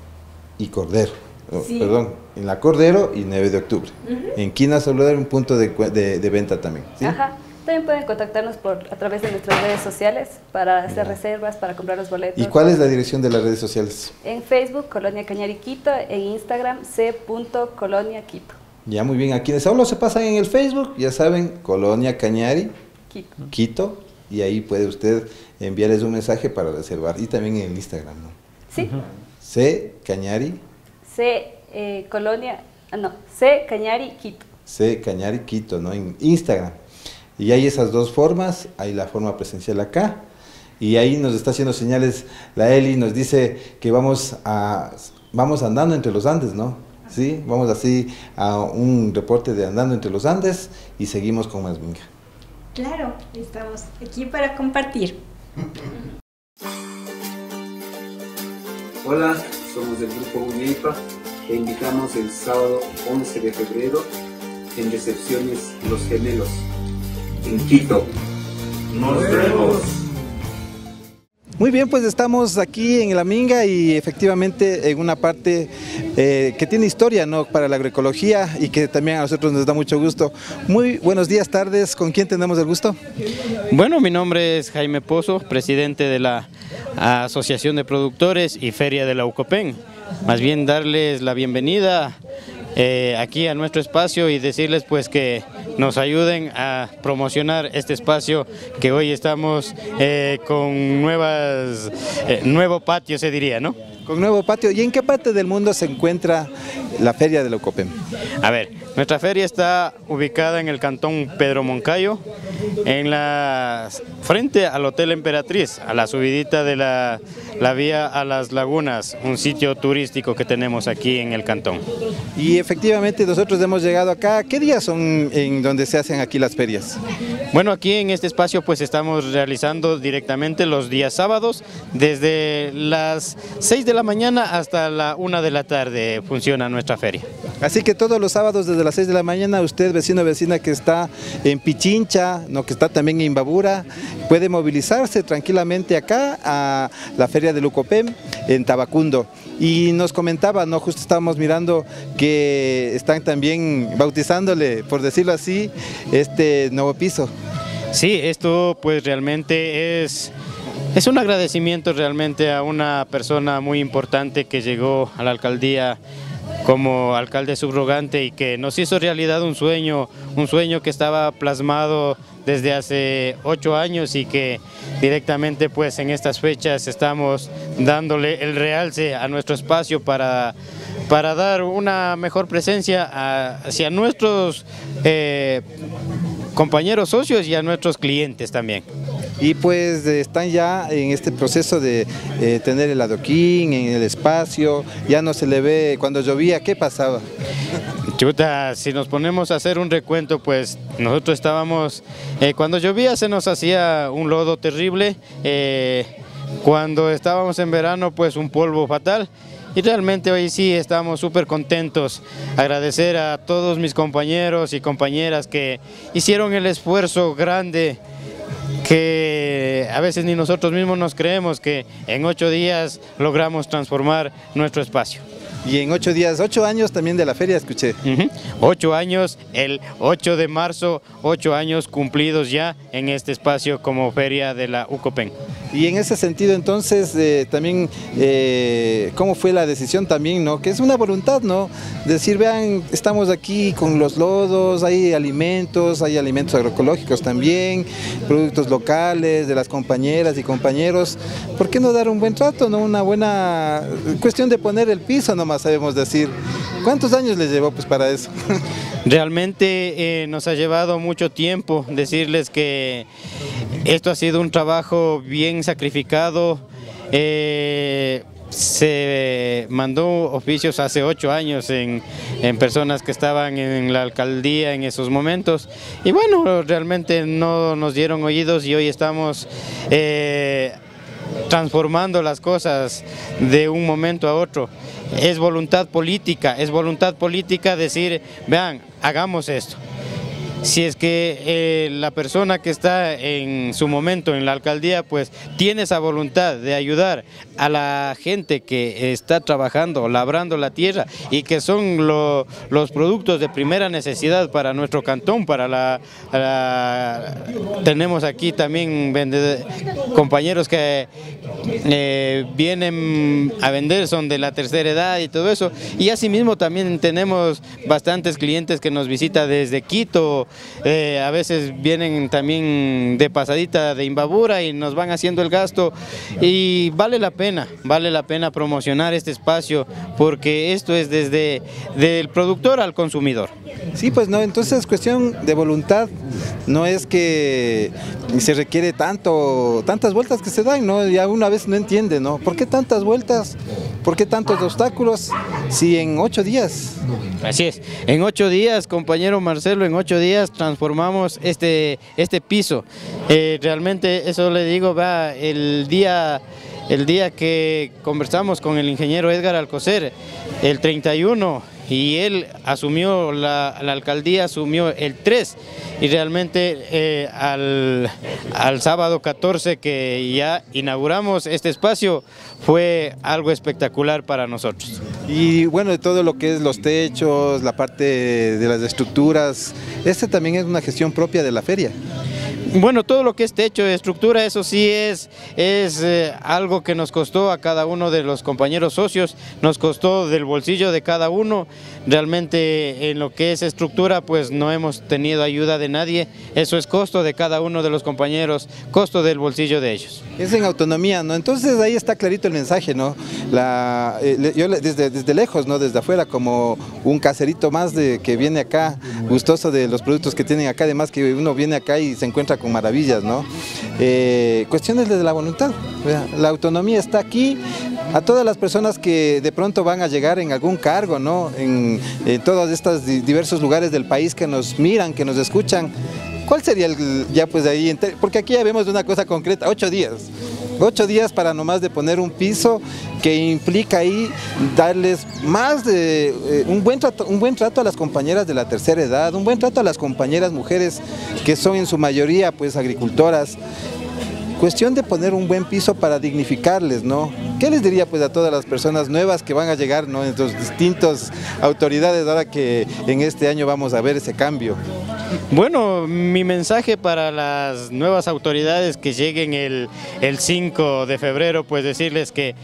S4: y Cordero. Sí. Perdón, en la Cordero y nueve de octubre. Uh-huh. En Quinoa Saludable, un punto de, de, de venta también, ¿sí?
S7: Ajá. También pueden contactarnos por, a través de nuestras redes sociales para hacer ya. reservas, para comprar los boletos.
S4: ¿Y cuál es la dirección de las redes sociales?
S7: En Facebook, Colonia Cañari Quito, en Instagram, c punto colonia quito.
S4: Ya, muy bien. A quienes aún no se pasan en el Facebook, ya saben, Colonia Cañari Quito. Quito, y ahí puede usted enviarles un mensaje para reservar. Y también en el Instagram, ¿no?
S7: Sí. Uh-huh.
S4: C Cañari.
S7: C eh, Colonia, ah, no, C Cañari Quito.
S4: C Cañari Quito, ¿no? En Instagram. Y hay esas dos formas, hay la forma presencial acá, y ahí nos está haciendo señales la Eli, nos dice que vamos a vamos andando entre los Andes, ¿no? Sí, vamos así a un reporte de andando entre los Andes y seguimos con más minga.
S5: Claro, estamos aquí para compartir.
S9: Hola, somos del grupo Uneipa. Te invitamos el sábado once de febrero en Recepciones Los Gemelos, en Quito.
S10: ¡Nos vemos!
S4: Muy bien, pues estamos aquí en La Minga y efectivamente en una parte eh, que tiene historia, ¿no?, para la agroecología y que también a nosotros nos da mucho gusto. Muy buenos días, tardes, ¿con quién tenemos el gusto?
S11: Bueno, mi nombre es Jaime Pozo, presidente de la Asociación de Productores y Feria de la UCOPEN. Más bien darles la bienvenida Eh, aquí a nuestro espacio y decirles pues que nos ayuden a promocionar este espacio que hoy estamos eh, con nuevas, eh, nuevo patio se diría, ¿no?
S4: Con nuevo patio. ¿Y en qué parte del mundo se encuentra la Feria de la UCOPEN?
S11: A ver, nuestra feria está ubicada en el cantón Pedro Moncayo, en la frente al Hotel Emperatriz, a la subidita de la, la vía a las Lagunas, un sitio turístico que tenemos aquí en el cantón.
S4: Y efectivamente nosotros hemos llegado acá. ¿Qué días son en donde se hacen aquí las ferias?
S11: Bueno, aquí en este espacio pues estamos realizando directamente los días sábados, desde las seis de la mañana hasta la una de la tarde funciona nuestra feria.
S4: Así que todos los sábados desde las seis de la mañana, usted vecino o vecina que está en Pichincha, no, que está también en Imbabura, puede movilizarse tranquilamente acá a la Feria del UCOPEN en Tabacundo. Y nos comentaba, no, justo estábamos mirando que están también bautizándole, por decirlo así, este nuevo piso.
S11: Sí, esto pues realmente es, es un agradecimiento realmente a una persona muy importante que llegó a la alcaldía como alcalde subrogante y que nos hizo realidad un sueño, un sueño que estaba plasmado desde hace ocho años y que directamente pues en estas fechas estamos dándole el realce a nuestro espacio para, para dar una mejor presencia a, hacia nuestros eh, compañeros socios y a nuestros clientes también.
S4: Y pues están ya en este proceso de eh, tener el adoquín en el espacio, ya no se le ve, cuando llovía, ¿qué pasaba?
S11: Chuta, si nos ponemos a hacer un recuento, pues nosotros estábamos, eh, cuando llovía se nos hacía un lodo terrible, eh, cuando estábamos en verano pues un polvo fatal. Y realmente hoy sí estamos súper contentos, agradecer a todos mis compañeros y compañeras que hicieron el esfuerzo grande que que a veces ni nosotros mismos nos creemos que en ocho días logramos transformar nuestro espacio.
S4: Y en ocho días, ocho años también de la feria, escuché.
S11: Uh-huh. Ocho años, el ocho de marzo, ocho años cumplidos ya en este espacio como feria de la UCOPEN.
S4: Y en ese sentido, entonces, eh, también, eh, ¿cómo fue la decisión también, no? Que es una voluntad, ¿no? Decir, vean, estamos aquí con los lodos, hay alimentos, hay alimentos agroecológicos también, productos locales de las compañeras y compañeros. ¿Por qué no dar un buen trato, no? Una buena cuestión de poner el piso nomás, sabemos decir. ¿Cuántos años les llevó pues para eso?
S11: Realmente eh, nos ha llevado mucho tiempo decirles que esto ha sido un trabajo bien sacrificado. Eh, se mandó oficios hace ocho años en, en personas que estaban en la alcaldía en esos momentos y bueno, realmente no nos dieron oídos y hoy estamos eh, transformando las cosas de un momento a otro. Es voluntad política, es voluntad política decir, vean, hagamos esto. Si es que eh, la persona que está en su momento en la alcaldía pues tiene esa voluntad de ayudar a la gente que está trabajando, labrando la tierra y que son lo, los productos de primera necesidad para nuestro cantón, para la, la tenemos aquí también vendedores, compañeros que eh, vienen a vender, son de la tercera edad y todo eso, y asimismo también tenemos bastantes clientes que nos visitan desde Quito. Eh, a veces vienen también de pasadita de Imbabura y nos van haciendo el gasto y vale la pena, vale la pena promocionar este espacio porque esto es desde del productor al consumidor.
S4: Sí, pues no, entonces es cuestión de voluntad, no es que se requiere tanto, tantas vueltas que se dan, ¿no? Ya una vez no entiende, ¿no? ¿Por qué tantas vueltas? ¿Por qué tantos obstáculos? Si en ocho días.
S11: Así es, en ocho días, compañero Marcelo, en ocho días transformamos este, este piso. Eh, realmente eso le digo, va, el día, el día que conversamos con el ingeniero Edgar Alcocer, el treinta y uno, y él asumió, la, la alcaldía asumió el tres, y realmente eh, al, al sábado catorce que ya inauguramos este espacio fue algo espectacular para nosotros.
S4: Y bueno, de todo lo que es los techos, la parte de las estructuras, este también es una gestión propia de la feria.
S11: Bueno, todo lo que es techo, estructura, eso sí es, es eh, algo que nos costó a cada uno de los compañeros socios, nos costó del bolsillo de cada uno. Realmente en lo que es estructura pues no hemos tenido ayuda de nadie, eso es costo de cada uno de los compañeros, costo del bolsillo de ellos.
S4: Es en autonomía, ¿no? Entonces ahí está clarito el mensaje, ¿no? La, eh, yo desde, desde lejos, ¿no? Desde afuera, como un caserito más de que viene acá, gustoso de los productos que tienen acá, además que uno viene acá y se encuentra con maravillas, ¿no? Eh, cuestiones de la voluntad, la autonomía está aquí. A todas las personas que de pronto van a llegar en algún cargo, ¿no? En, en todos estos diversos lugares del país que nos miran, que nos escuchan, ¿cuál sería el, ya pues de ahí? Porque aquí ya vemos una cosa concreta, ocho días. Ocho días para nomás de poner un piso que implica ahí darles más de eh, un, buen trato, un buen trato a las compañeras de la tercera edad, un buen trato a las compañeras mujeres que son en su mayoría pues agricultoras. Cuestión de poner un buen piso para dignificarles, ¿no? ¿Qué les diría pues a todas las personas nuevas que van a llegar, ¿no? En sus distintas autoridades ahora que en este año vamos a ver ese cambio?
S11: Bueno, mi mensaje para las nuevas autoridades que lleguen el, el cinco de febrero, pues decirles que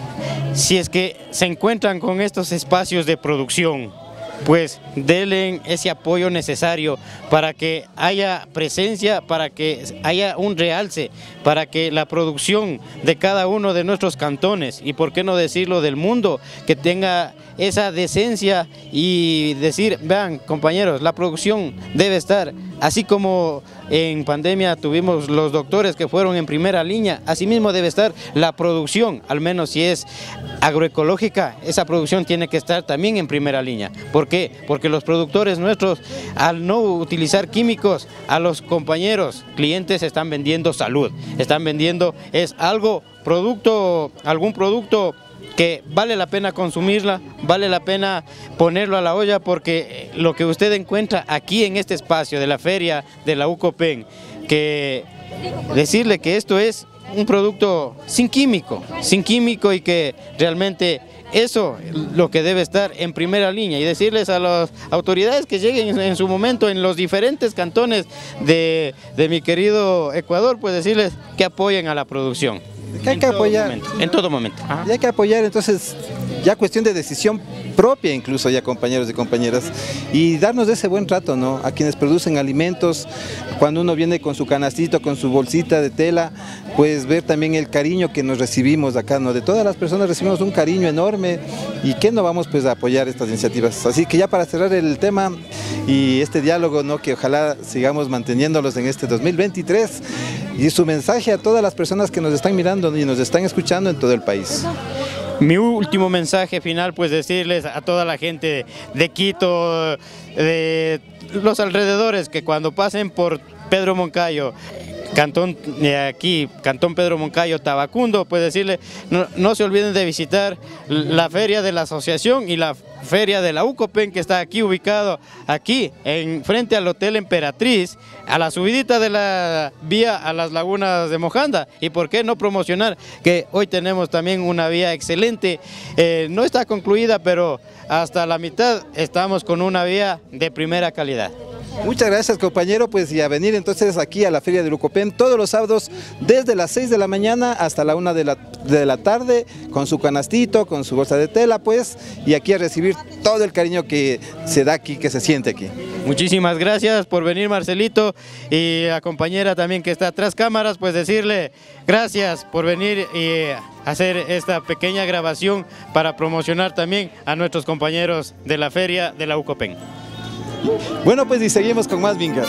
S11: si es que se encuentran con estos espacios de producción, pues denle ese apoyo necesario para que haya presencia, para que haya un realce, para que la producción de cada uno de nuestros cantones, y por qué no decirlo del mundo, que tenga esa decencia y decir, vean compañeros, la producción debe estar, así como en pandemia tuvimos los doctores que fueron en primera línea, así mismo debe estar la producción, al menos si es agroecológica, esa producción tiene que estar también en primera línea. ¿Por qué? Porque los productores nuestros, al no utilizar químicos, a los compañeros clientes están vendiendo salud, están vendiendo, es algo, producto, algún producto que vale la pena consumirla, vale la pena ponerlo a la olla, porque lo que usted encuentra aquí en este espacio de la feria de la UCOPEN, que decirle que esto es un producto sin químico, sin químico y que realmente eso es lo que debe estar en primera línea, y decirles a las autoridades que lleguen en su momento en los diferentes cantones de, de mi querido Ecuador, pues decirles que apoyen a la producción.
S12: Que hay que apoyar.
S11: Momento, en todo momento. Ajá.
S12: Y hay que apoyar, entonces, ya cuestión de decisión propia incluso ya, compañeros y compañeras, y darnos ese buen trato, ¿no? A quienes producen alimentos, cuando uno viene con su canastito, con su bolsita de tela, pues ver también el cariño que nos recibimos acá, ¿no? De todas las personas recibimos un cariño enorme, y que no vamos pues a apoyar estas iniciativas. Así que ya para cerrar el tema y este diálogo, ¿no? Que ojalá sigamos manteniéndolos en este dos mil veintitrés, y su mensaje a todas las personas que nos están mirando y nos están escuchando en todo el país.
S11: Mi último mensaje final, pues decirles a toda la gente de Quito, de los alrededores, que cuando pasen por Pedro Moncayo, Cantón de aquí, Cantón Pedro Moncayo, Tabacundo, pues decirle, no, no se olviden de visitar la feria de la asociación y la feria de la UCOPEN, que está aquí ubicado, aquí, en frente al Hotel Emperatriz, a la subidita de la vía a las lagunas de Mojanda. Y por qué no promocionar que hoy tenemos también una vía excelente, eh, no está concluida, pero hasta la mitad estamos con una vía de primera calidad.
S12: Muchas gracias, compañero, pues y a venir entonces aquí a la feria de UCOPEN todos los sábados desde las seis de la mañana hasta la una de la, de la tarde, con su canastito, con su bolsa de tela, pues, y aquí a recibir todo el cariño que se da aquí, que se siente aquí.
S11: Muchísimas gracias por venir, Marcelito, y la compañera también que está tras cámaras, pues decirle gracias por venir y hacer esta pequeña grabación para promocionar también a nuestros compañeros de la feria de la UCOPEN.
S12: Bueno, pues y seguimos con más Vinga.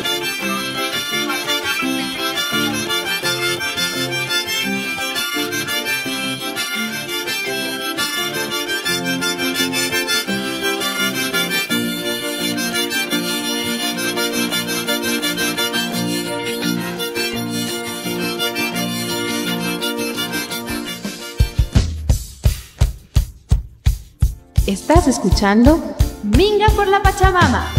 S13: Estás escuchando Minga por la Pachamama.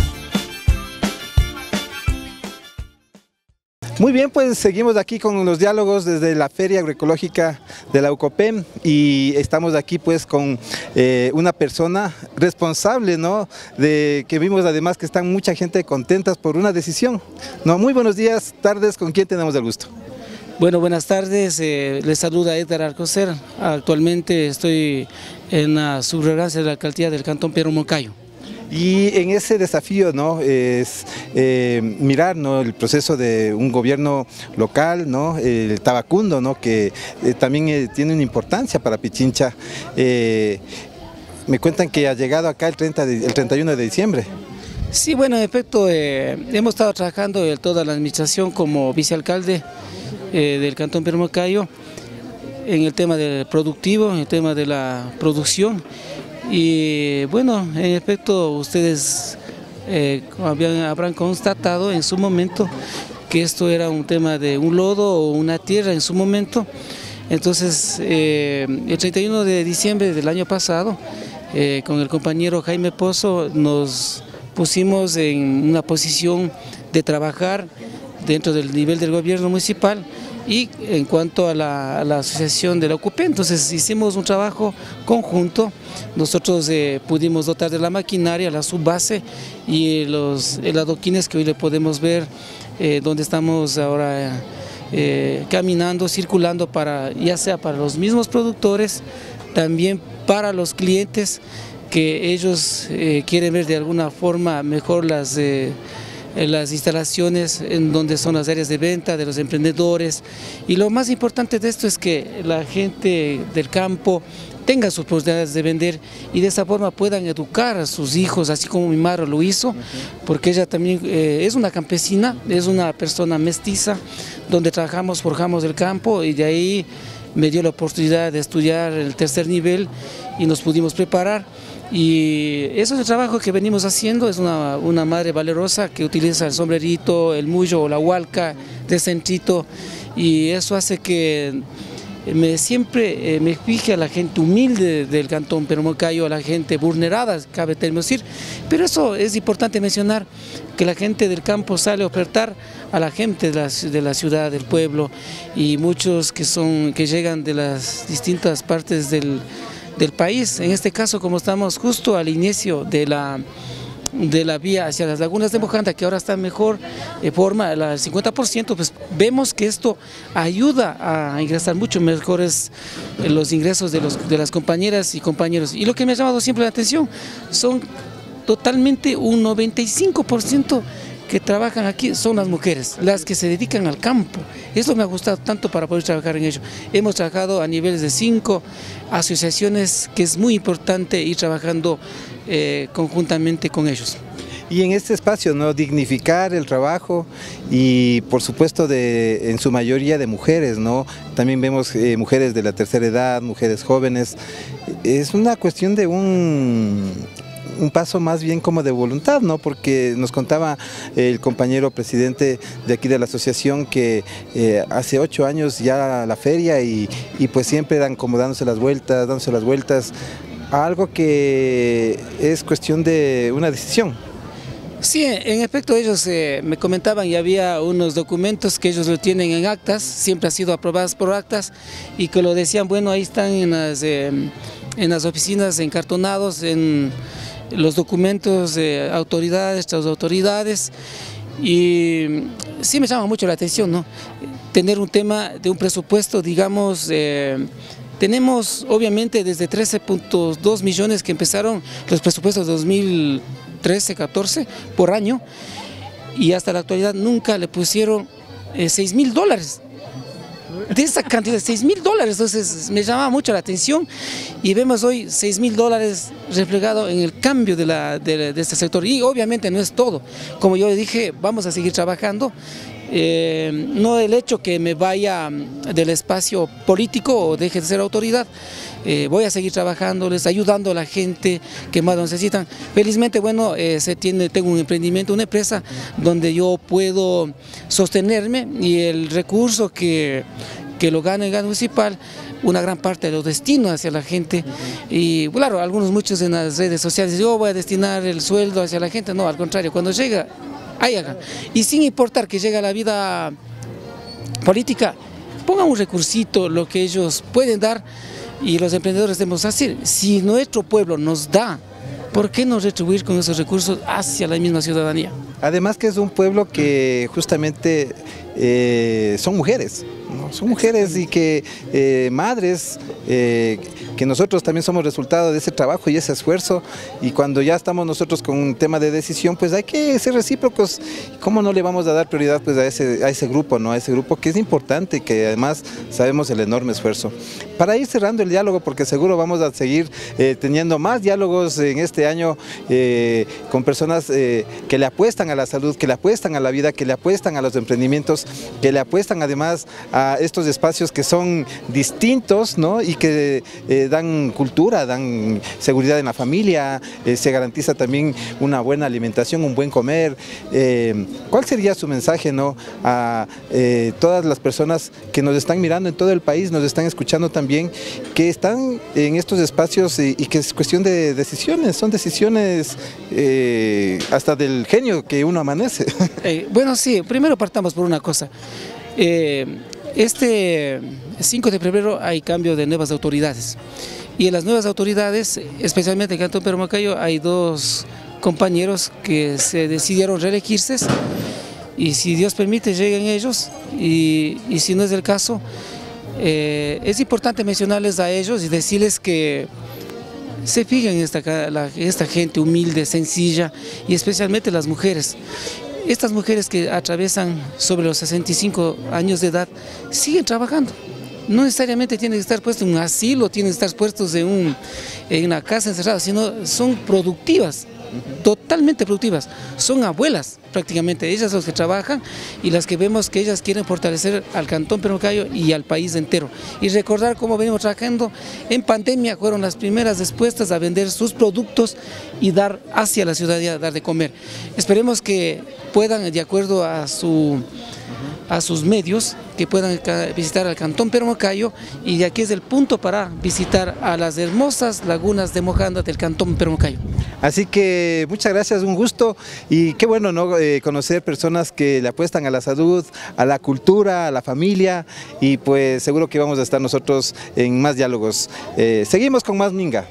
S12: Muy bien, pues seguimos aquí con los diálogos desde la Feria Agroecológica de la UCOPEN, y estamos aquí pues con eh, una persona responsable, ¿no? De que vimos además que están mucha gente contentas por una decisión, ¿no? Muy buenos días, tardes, ¿con quién tenemos el gusto?
S14: Bueno, buenas tardes, eh, les saluda Edgar Alcocer. Actualmente estoy en la subrogancia de la alcaldía del Cantón Pedro Moncayo.
S12: Y en ese desafío, ¿no? Es eh, mirar, ¿no? El proceso de un gobierno local, ¿no? El Tabacundo, ¿no? Que eh, también eh, tiene una importancia para Pichincha. Eh, me cuentan que ha llegado acá el, treinta de, el treinta y uno de diciembre.
S14: Sí, bueno, en efecto, eh, hemos estado trabajando en toda la administración como vicealcalde eh, del Cantón Pedro Moncayo en el tema del productivo, en el tema de la producción. Y bueno, en efecto, ustedes eh, habían, habrán constatado en su momento que esto era un tema de un lodo o una tierra en su momento. Entonces, eh, el treinta y uno de diciembre del año pasado, eh, con el compañero Jaime Pozo, nos pusimos en una posición de trabajar dentro del nivel del gobierno municipal y en cuanto a la, a la asociación de la UCOPEN. Entonces hicimos un trabajo conjunto. Nosotros eh, pudimos dotar de la maquinaria, la subbase y los el adoquines que hoy le podemos ver, eh, donde estamos ahora eh, caminando, circulando, para ya sea para los mismos productores, también para los clientes que ellos eh, quieren ver de alguna forma mejor las eh, las instalaciones en donde son las áreas de venta de los emprendedores. Y lo más importante de esto es que la gente del campo tenga sus posibilidades de vender y de esa forma puedan educar a sus hijos, así como mi madre lo hizo, porque ella también eh, es una campesina, es una persona mestiza, donde trabajamos, forjamos el campo, y de ahí me dio la oportunidad de estudiar el tercer nivel y nos pudimos preparar. Y eso es el trabajo que venimos haciendo. Es una, una madre valerosa que utiliza el sombrerito, el mullo o la hualca de centrito, y eso hace que me, siempre eh, me fije a la gente humilde del Cantón Permocayo, a la gente vulnerada, cabe decir, pero eso es importante mencionar, que la gente del campo sale a ofertar a la gente de la, de la ciudad, del pueblo, y muchos que, son, que llegan de las distintas partes del, del país. En este caso, como estamos justo al inicio de la de la vía hacia las lagunas de Mojanda, que ahora está en mejor eh, forma, el cincuenta por ciento, pues vemos que esto ayuda a ingresar mucho mejores eh, los ingresos de, los, de las compañeras y compañeros. Y lo que me ha llamado siempre la atención son totalmente un noventa y cinco por ciento que trabajan aquí son las mujeres, las que se dedican al campo. Eso me ha gustado tanto para poder trabajar en ello. Hemos trabajado a niveles de cinco asociaciones, que es muy importante ir trabajando eh, conjuntamente con ellos.
S12: Y en este espacio, ¿no?, dignificar el trabajo y por supuesto de, en su mayoría de mujeres, ¿no? También vemos eh, mujeres de la tercera edad, mujeres jóvenes. Es una cuestión de un... un paso más bien como de voluntad, ¿no? Porque nos contaba el compañero presidente de aquí de la asociación que eh, hace ocho años ya la feria y, y pues siempre eran como dándose las vueltas, dándose las vueltas, a algo que es cuestión de una decisión.
S14: Sí, en efecto ellos eh, me comentaban y había unos documentos que ellos lo tienen en actas, siempre han sido aprobadas por actas y que lo decían, bueno, ahí están en las, eh, en las oficinas encartonados, en los documentos de autoridades, tras autoridades, y sí me llama mucho la atención, ¿no? Tener un tema de un presupuesto, digamos, eh, tenemos obviamente desde trece punto dos millones que empezaron los presupuestos de dos mil trece catorce por año, y hasta la actualidad nunca le pusieron eh, seis mil dólares. De esa cantidad, seis mil dólares, entonces me llamaba mucho la atención y vemos hoy seis mil dólares reflejado en el cambio de, la, de, de este sector, y obviamente no es todo, como yo le dije, vamos a seguir trabajando, eh, no el hecho que me vaya del espacio político o deje de ser autoridad, eh, voy a seguir trabajándoles, ayudando a la gente que más lo necesitan. Felizmente, bueno, eh, se tiene, tengo un emprendimiento, una empresa donde yo puedo sostenerme y el recurso que, que lo gane el gano municipal, una gran parte lo destino hacia la gente. Y claro, algunos muchos en las redes sociales, yo voy a destinar el sueldo hacia la gente, no, al contrario, cuando llega, ahí hagan. Y sin importar que llegue a la vida política, pongan un recursito, lo que ellos pueden dar, y los emprendedores debemos hacer. Si nuestro pueblo nos da, ¿por qué no retribuir con esos recursos hacia la misma ciudadanía?
S12: Además que es un pueblo que justamente eh, son mujeres, ¿no? Son mujeres y que eh, madres, eh, que nosotros también somos resultado de ese trabajo y ese esfuerzo, y cuando ya estamos nosotros con un tema de decisión, pues hay que ser recíprocos. ¿Cómo no le vamos a dar prioridad pues a ese, a ese grupo, ¿no? A ese grupo que es importante, que además sabemos el enorme esfuerzo. Para ir cerrando el diálogo, porque seguro vamos a seguir eh, teniendo más diálogos en este año eh, con personas eh, que le apuestan a la salud, que le apuestan a la vida, que le apuestan a los emprendimientos, que le apuestan además a estos espacios que son distintos, ¿no? Y que eh, dan cultura, dan seguridad en la familia, eh, se garantiza también una buena alimentación, un buen comer. Eh, ¿Cuál sería su mensaje, ¿no?, a eh, todas las personas que nos están mirando en todo el país, nos están escuchando también, que están en estos espacios y, y que es cuestión de decisiones, son decisiones eh, hasta del genio que uno amanece?
S14: Eh, bueno, sí, primero partamos por una cosa. Eh, este cinco de febrero hay cambio de nuevas autoridades, y en las nuevas autoridades, especialmente en el Cantón Permocayo, hay dos compañeros que se decidieron reelegirse, y si Dios permite lleguen ellos, y, y si no es el caso, eh, es importante mencionarles a ellos y decirles que se fijen en esta, la, esta gente humilde, sencilla, y especialmente las mujeres. Estas mujeres que atraviesan sobre los sesenta y cinco años de edad siguen trabajando. No necesariamente tienen que estar puestos en un asilo, tienen que estar puestos en, un, en una casa encerrada, sino son productivas, totalmente productivas, son abuelas. prácticamente ellas las que trabajan y las que vemos que ellas quieren fortalecer al Cantón Perhuancayo y al país entero. Y recordar cómo venimos trabajando en pandemia, fueron las primeras dispuestas a vender sus productos y dar hacia la ciudadanía, dar de comer. Esperemos que puedan, de acuerdo a su... a sus medios, que puedan visitar al Cantón Perhuancayo, y de aquí es el punto para visitar a las hermosas lagunas de Mojanda del Cantón Perhuancayo.
S12: Así que muchas gracias, un gusto, y qué bueno, ¿no? Eh, conocer personas que le apuestan a la salud, a la cultura, a la familia, y pues seguro que vamos a estar nosotros en más diálogos. Eh, seguimos con más Minga.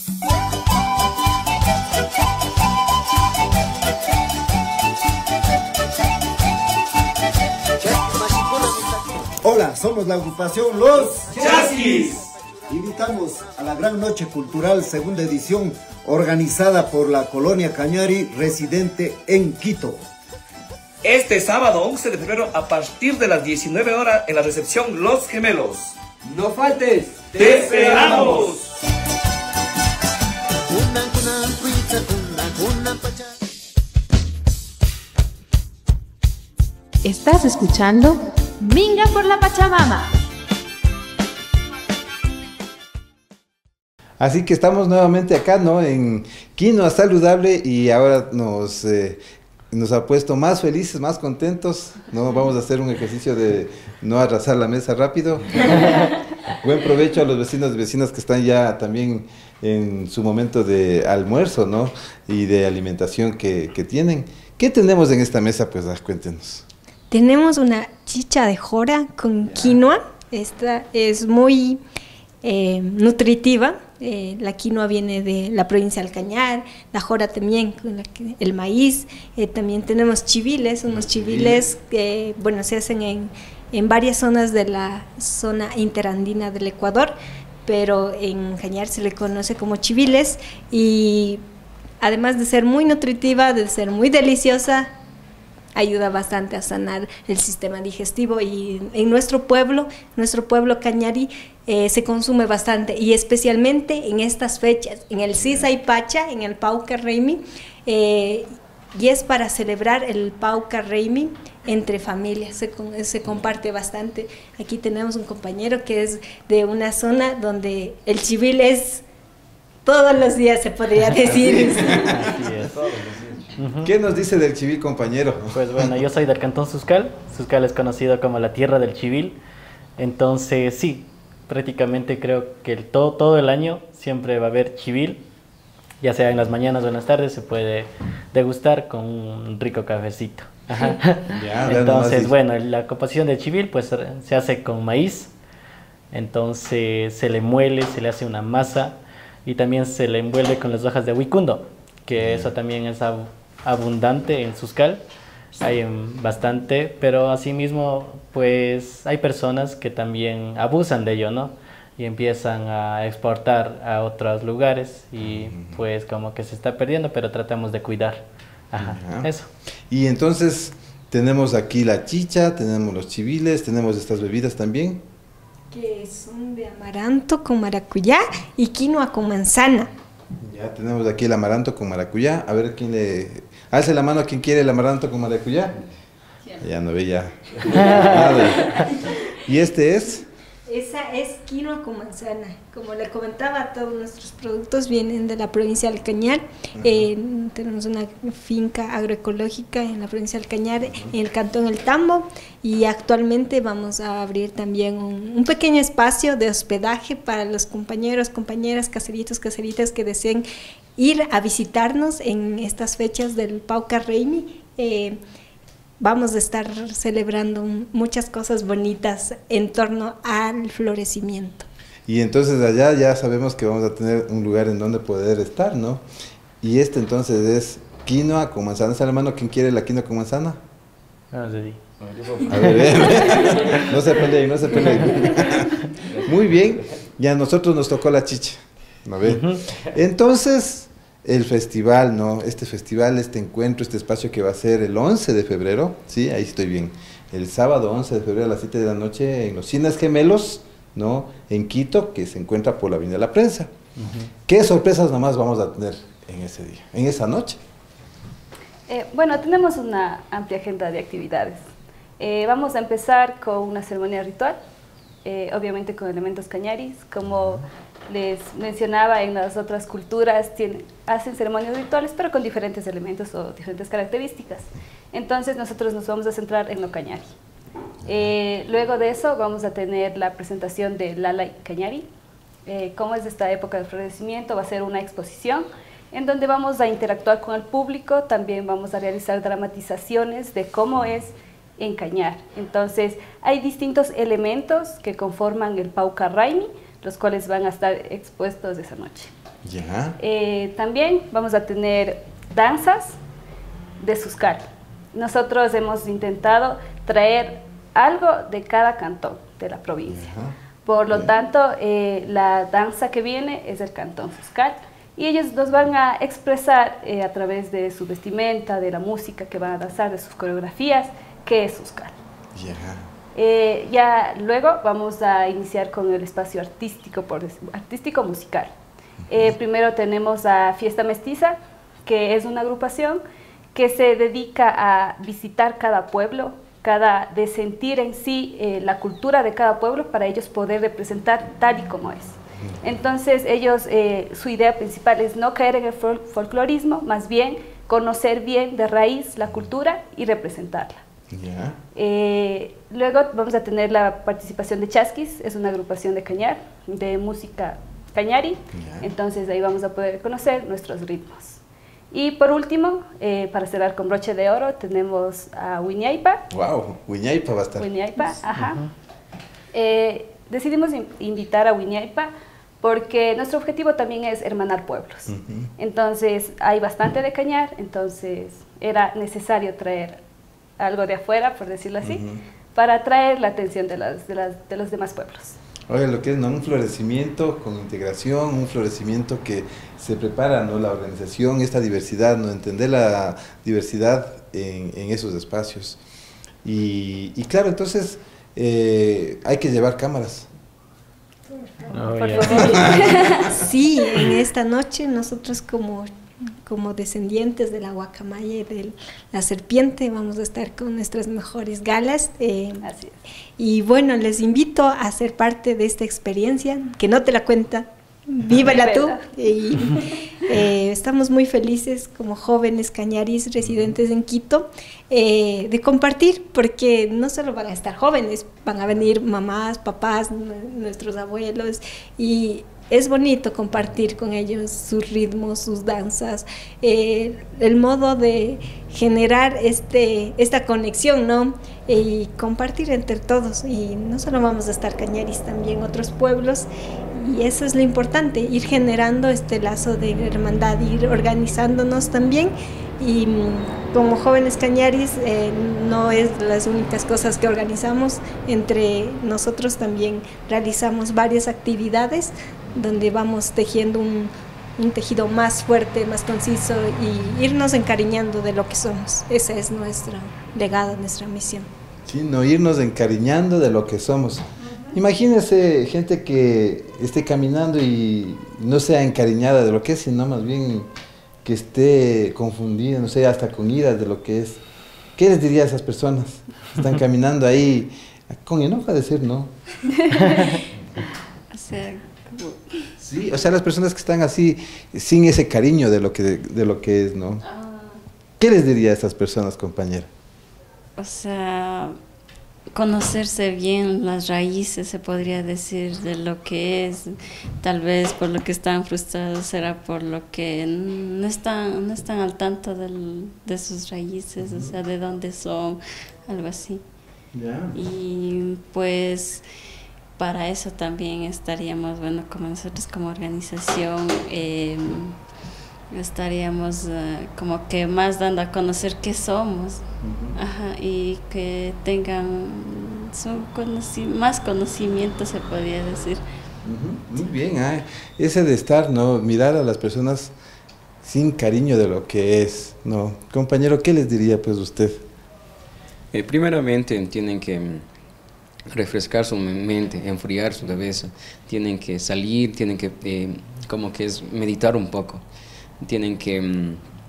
S15: Hola, somos la agrupación Los Chasquis. Invitamos a la Gran Noche Cultural, segunda edición, organizada por la Colonia Cañari, residente en Quito.
S16: Este sábado once de febrero a partir de las diecinueve horas en la recepción Los Gemelos.
S17: ¡No faltes!
S16: ¡Te esperamos!
S13: Estás escuchando Minga por la Pachamama.
S4: Así que estamos nuevamente acá, ¿no? En Quinoa Saludable, y ahora nos, eh, nos ha puesto más felices, más contentos, ¿no? Vamos a hacer un ejercicio de no arrasar la mesa rápido. Buen provecho a los vecinos y vecinas que están ya también en su momento de almuerzo, ¿no? Y de alimentación que, que tienen. ¿Qué tenemos en esta mesa? Pues ah, cuéntenos.
S5: Tenemos una chicha de jora con quinoa. Esta es muy eh, nutritiva. Eh, la quinoa viene de la provincia del Cañar, la jora también, con la que, el maíz. Eh, también tenemos chiviles, unos chiviles que bueno, se hacen en, en varias zonas de la zona interandina del Ecuador, pero en Cañar se le conoce como chiviles, y además de ser muy nutritiva, de ser muy deliciosa, ayuda bastante a sanar el sistema digestivo, y en nuestro pueblo, nuestro pueblo cañari, eh, se consume bastante, y especialmente en estas fechas, en el Sisa y Pacha, en el Pauca Reimi, eh, y es para celebrar el Pauca Reimi entre familias, se, se comparte bastante. Aquí tenemos un compañero que es de una zona donde el chivil es todos los días, se podría decir.
S6: Así es.
S4: ¿Qué nos dice del chivil, compañero?
S6: Pues bueno, yo soy del Cantón Suscal. Suscal es conocido como la tierra del chivil. Entonces sí, prácticamente creo que el, todo, todo el año siempre va a haber chivil, ya sea en las mañanas o en las tardes, se puede degustar con un rico cafecito. Ajá. Ya, entonces bueno, la composición del chivil pues se hace con maíz, entonces se le muele, se le hace una masa, y también se le envuelve con las hojas de huicundo, que eso también es ab abundante en Suscal, hay en bastante, pero asimismo pues hay personas que también abusan de ello, ¿no? Y empiezan a exportar a otros lugares, y pues como que se está perdiendo, pero tratamos de cuidar. Ajá, Ajá. Eso.
S4: Y entonces tenemos aquí la chicha, tenemos los chiviles, tenemos estas bebidas también,
S5: que son de amaranto con maracuyá y quinoa con manzana.
S4: Ya tenemos aquí el amaranto con maracuyá. A ver quién le... Hace la mano a quien quiere el amaranto con maracuyá. Ya no ve ya. ¿Y este es?
S5: Esa es quinoa con manzana. Como le comentaba, todos nuestros productos vienen de la provincia del Cañar. Eh, tenemos una finca agroecológica en la provincia del Cañar, en el Cantón El Tambo, y actualmente vamos a abrir también un, un pequeño espacio de hospedaje para los compañeros, compañeras, caseritos, caseritas que deseen ir a visitarnos en estas fechas del Pauca Reimi. Eh, Vamos a estar celebrando muchas cosas bonitas en torno al florecimiento.
S4: Y entonces allá ya sabemos que vamos a tener un lugar en donde poder estar, ¿no? Y este entonces es quinoa con manzana. ¿Es, hermano, quién quiere la quinoa con manzana?
S6: No sé.
S4: A ver, no se peleen, no se peleen. Muy bien, y a nosotros nos tocó la chicha, ¿no ve? Entonces... el festival, ¿no? Este festival, este encuentro, este espacio que va a ser el once de febrero, ¿sí? Ahí estoy bien. El sábado once de febrero a las siete de la noche en los Cines Gemelos, ¿no? En Quito, que se encuentra por la Avenida de la Prensa. Uh-huh. ¿Qué sorpresas nomás vamos a tener en ese día, en esa noche?
S7: Eh, bueno, tenemos una amplia agenda de actividades. Eh, vamos a empezar con una ceremonia ritual, eh, obviamente con elementos cañaris. Como les mencionaba, en las otras culturas tienen, hacen ceremonias rituales, pero con diferentes elementos o diferentes características. Entonces nosotros nos vamos a centrar en lo cañari. Eh, luego de eso vamos a tener la presentación de Lala y Cañari. Eh, como es esta época de florecimiento, va a ser una exposición en donde vamos a interactuar con el público. También vamos a realizar dramatizaciones de cómo es encañar. Entonces hay distintos elementos que conforman el Pauca Raimi, los cuales van a estar expuestos esa noche.
S4: Ya.
S7: Eh, también vamos a tener danzas de Suscal. Nosotros hemos intentado traer algo de cada cantón de la provincia. Ajá. Por lo Bien. tanto, eh, la danza que viene es del cantón Suscal y ellos nos van a expresar eh, a través de su vestimenta, de la música que van a danzar, de sus coreografías, qué es Suscal.
S4: Yeah.
S7: Eh, ya luego vamos a iniciar con el espacio artístico, por, artístico musical. Eh, primero tenemos a Fiesta Mestiza, que es una agrupación que se dedica a visitar cada pueblo, cada, de sentir en sí eh, la cultura de cada pueblo para ellos poder representar tal y como es. Entonces ellos, eh, su idea principal es no caer en el fol folclorismo, más bien conocer bien de raíz la cultura y representarla.
S4: Yeah.
S7: Eh, luego vamos a tener la participación de Chasquis, es una agrupación de cañar, de música cañari. Yeah. Entonces ahí vamos a poder conocer nuestros ritmos. Y por último, eh, para cerrar con broche de oro, tenemos a Huiñaypa.
S4: Wow, Huiñaypa va a estar.
S7: Huiñaypa, ajá. Uh-huh. eh, decidimos in invitar a Huiñaypa porque nuestro objetivo también es hermanar pueblos. Uh-huh. Entonces hay bastante de cañar, entonces era necesario traer algo de afuera, por decirlo así, uh-huh. para atraer la atención de, las, de, las, de los demás pueblos.
S4: Oye, lo que es, ¿no? Un florecimiento con integración, un florecimiento que se prepara, ¿no? La organización, esta diversidad, ¿no? Entender la diversidad en, en esos espacios. Y, y claro, entonces eh, hay que llevar cámaras.
S5: Oh, yeah. Sí, en esta noche nosotros como como descendientes de la guacamaya y de la serpiente vamos a estar con nuestras mejores galas. Eh,
S7: Así es.
S5: Y bueno, les invito a ser parte de esta experiencia, que no te la cuenta, vívela tú. Y, eh, estamos muy felices como jóvenes cañaris residentes en Quito eh, de compartir, porque no solo van a estar jóvenes, van a venir mamás, papás, nuestros abuelos, y es bonito compartir con ellos sus ritmos, sus danzas, eh, el modo de generar este, esta conexión, ¿no? Y compartir entre todos. Y no solo vamos a estar cañaris, también otros pueblos. Y eso es lo importante, ir generando este lazo de hermandad, ir organizándonos también. Y como jóvenes cañaris, eh, no es las únicas cosas que organizamos. Entre nosotros también realizamos varias actividades donde vamos tejiendo un, un tejido más fuerte, más conciso y irnos encariñando de lo que somos. Ese es nuestro legado, nuestra misión.
S4: Sí, no irnos encariñando de lo que somos. Uh-huh. Imagínense gente que esté caminando y no sea encariñada de lo que es, sino más bien que esté confundida, no sé, hasta con ira de lo que es. ¿Qué les diría a esas personas? Están caminando ahí con enojo a decir, ¿no?
S2: O sea,
S4: sí, o sea, las personas que están así, sin ese cariño de lo que, de, de lo que es, ¿no? ¿Qué les diría a estas personas, compañera?
S2: O sea, conocerse bien las raíces, se podría decir, de lo que es. Tal vez por lo que están frustrados será por lo que no están, no están al tanto del, de sus raíces, uh-huh. o sea, de dónde son, algo así.
S4: Yeah.
S2: Y pues para eso también estaríamos, bueno, como nosotros como organización, eh, estaríamos uh, como que más dando a conocer qué somos, uh-huh. Ajá, y que tengan su conoci más conocimiento, se podría decir.
S4: Uh-huh. Muy bien, ah, ese de estar, ¿no? Mirar a las personas sin cariño de lo que es, ¿no? Compañero, ¿qué les diría pues usted?
S8: Eh, primeramente tienen que refrescar su mente, enfriar su cabeza, tienen que salir, tienen que eh, como que es meditar un poco, tienen que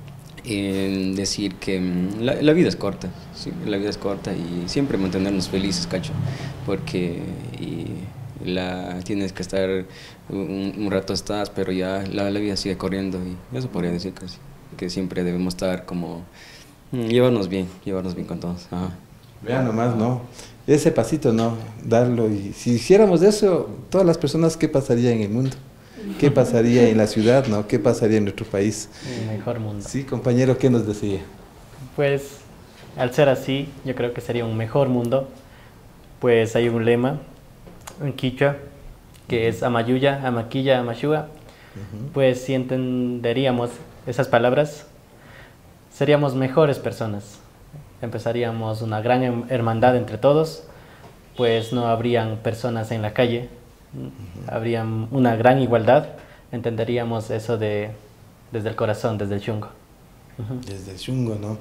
S8: eh, decir que mm, la, la vida es corta, ¿sí? La vida es corta y siempre mantenernos felices, cacho, porque y la, tienes que estar, un, un rato estás, pero ya la, la vida sigue corriendo y eso podría decir casi, que siempre debemos estar como, mm, llevarnos bien, llevarnos bien con todos. Ajá.
S4: Vean nomás, ¿no? Ese pasito, ¿no? Darlo. Y si hiciéramos eso, todas las personas, ¿qué pasaría en el mundo? ¿Qué pasaría en la ciudad, no? ¿Qué pasaría en nuestro país?
S6: Un mejor mundo.
S4: Sí, compañero, ¿qué nos decía?
S6: Pues, al ser así, yo creo que sería un mejor mundo. Pues hay un lema en quichua, que es Amayuya, Amaquilla, Amashua. Uh-huh. Pues si entenderíamos esas palabras, seríamos mejores personas. Empezaríamos una gran hermandad entre todos, pues no habrían personas en la calle, uh-huh. Habría una gran igualdad, entenderíamos eso de desde el corazón, desde el chungo. Uh-huh.
S4: Desde el chungo, ¿no?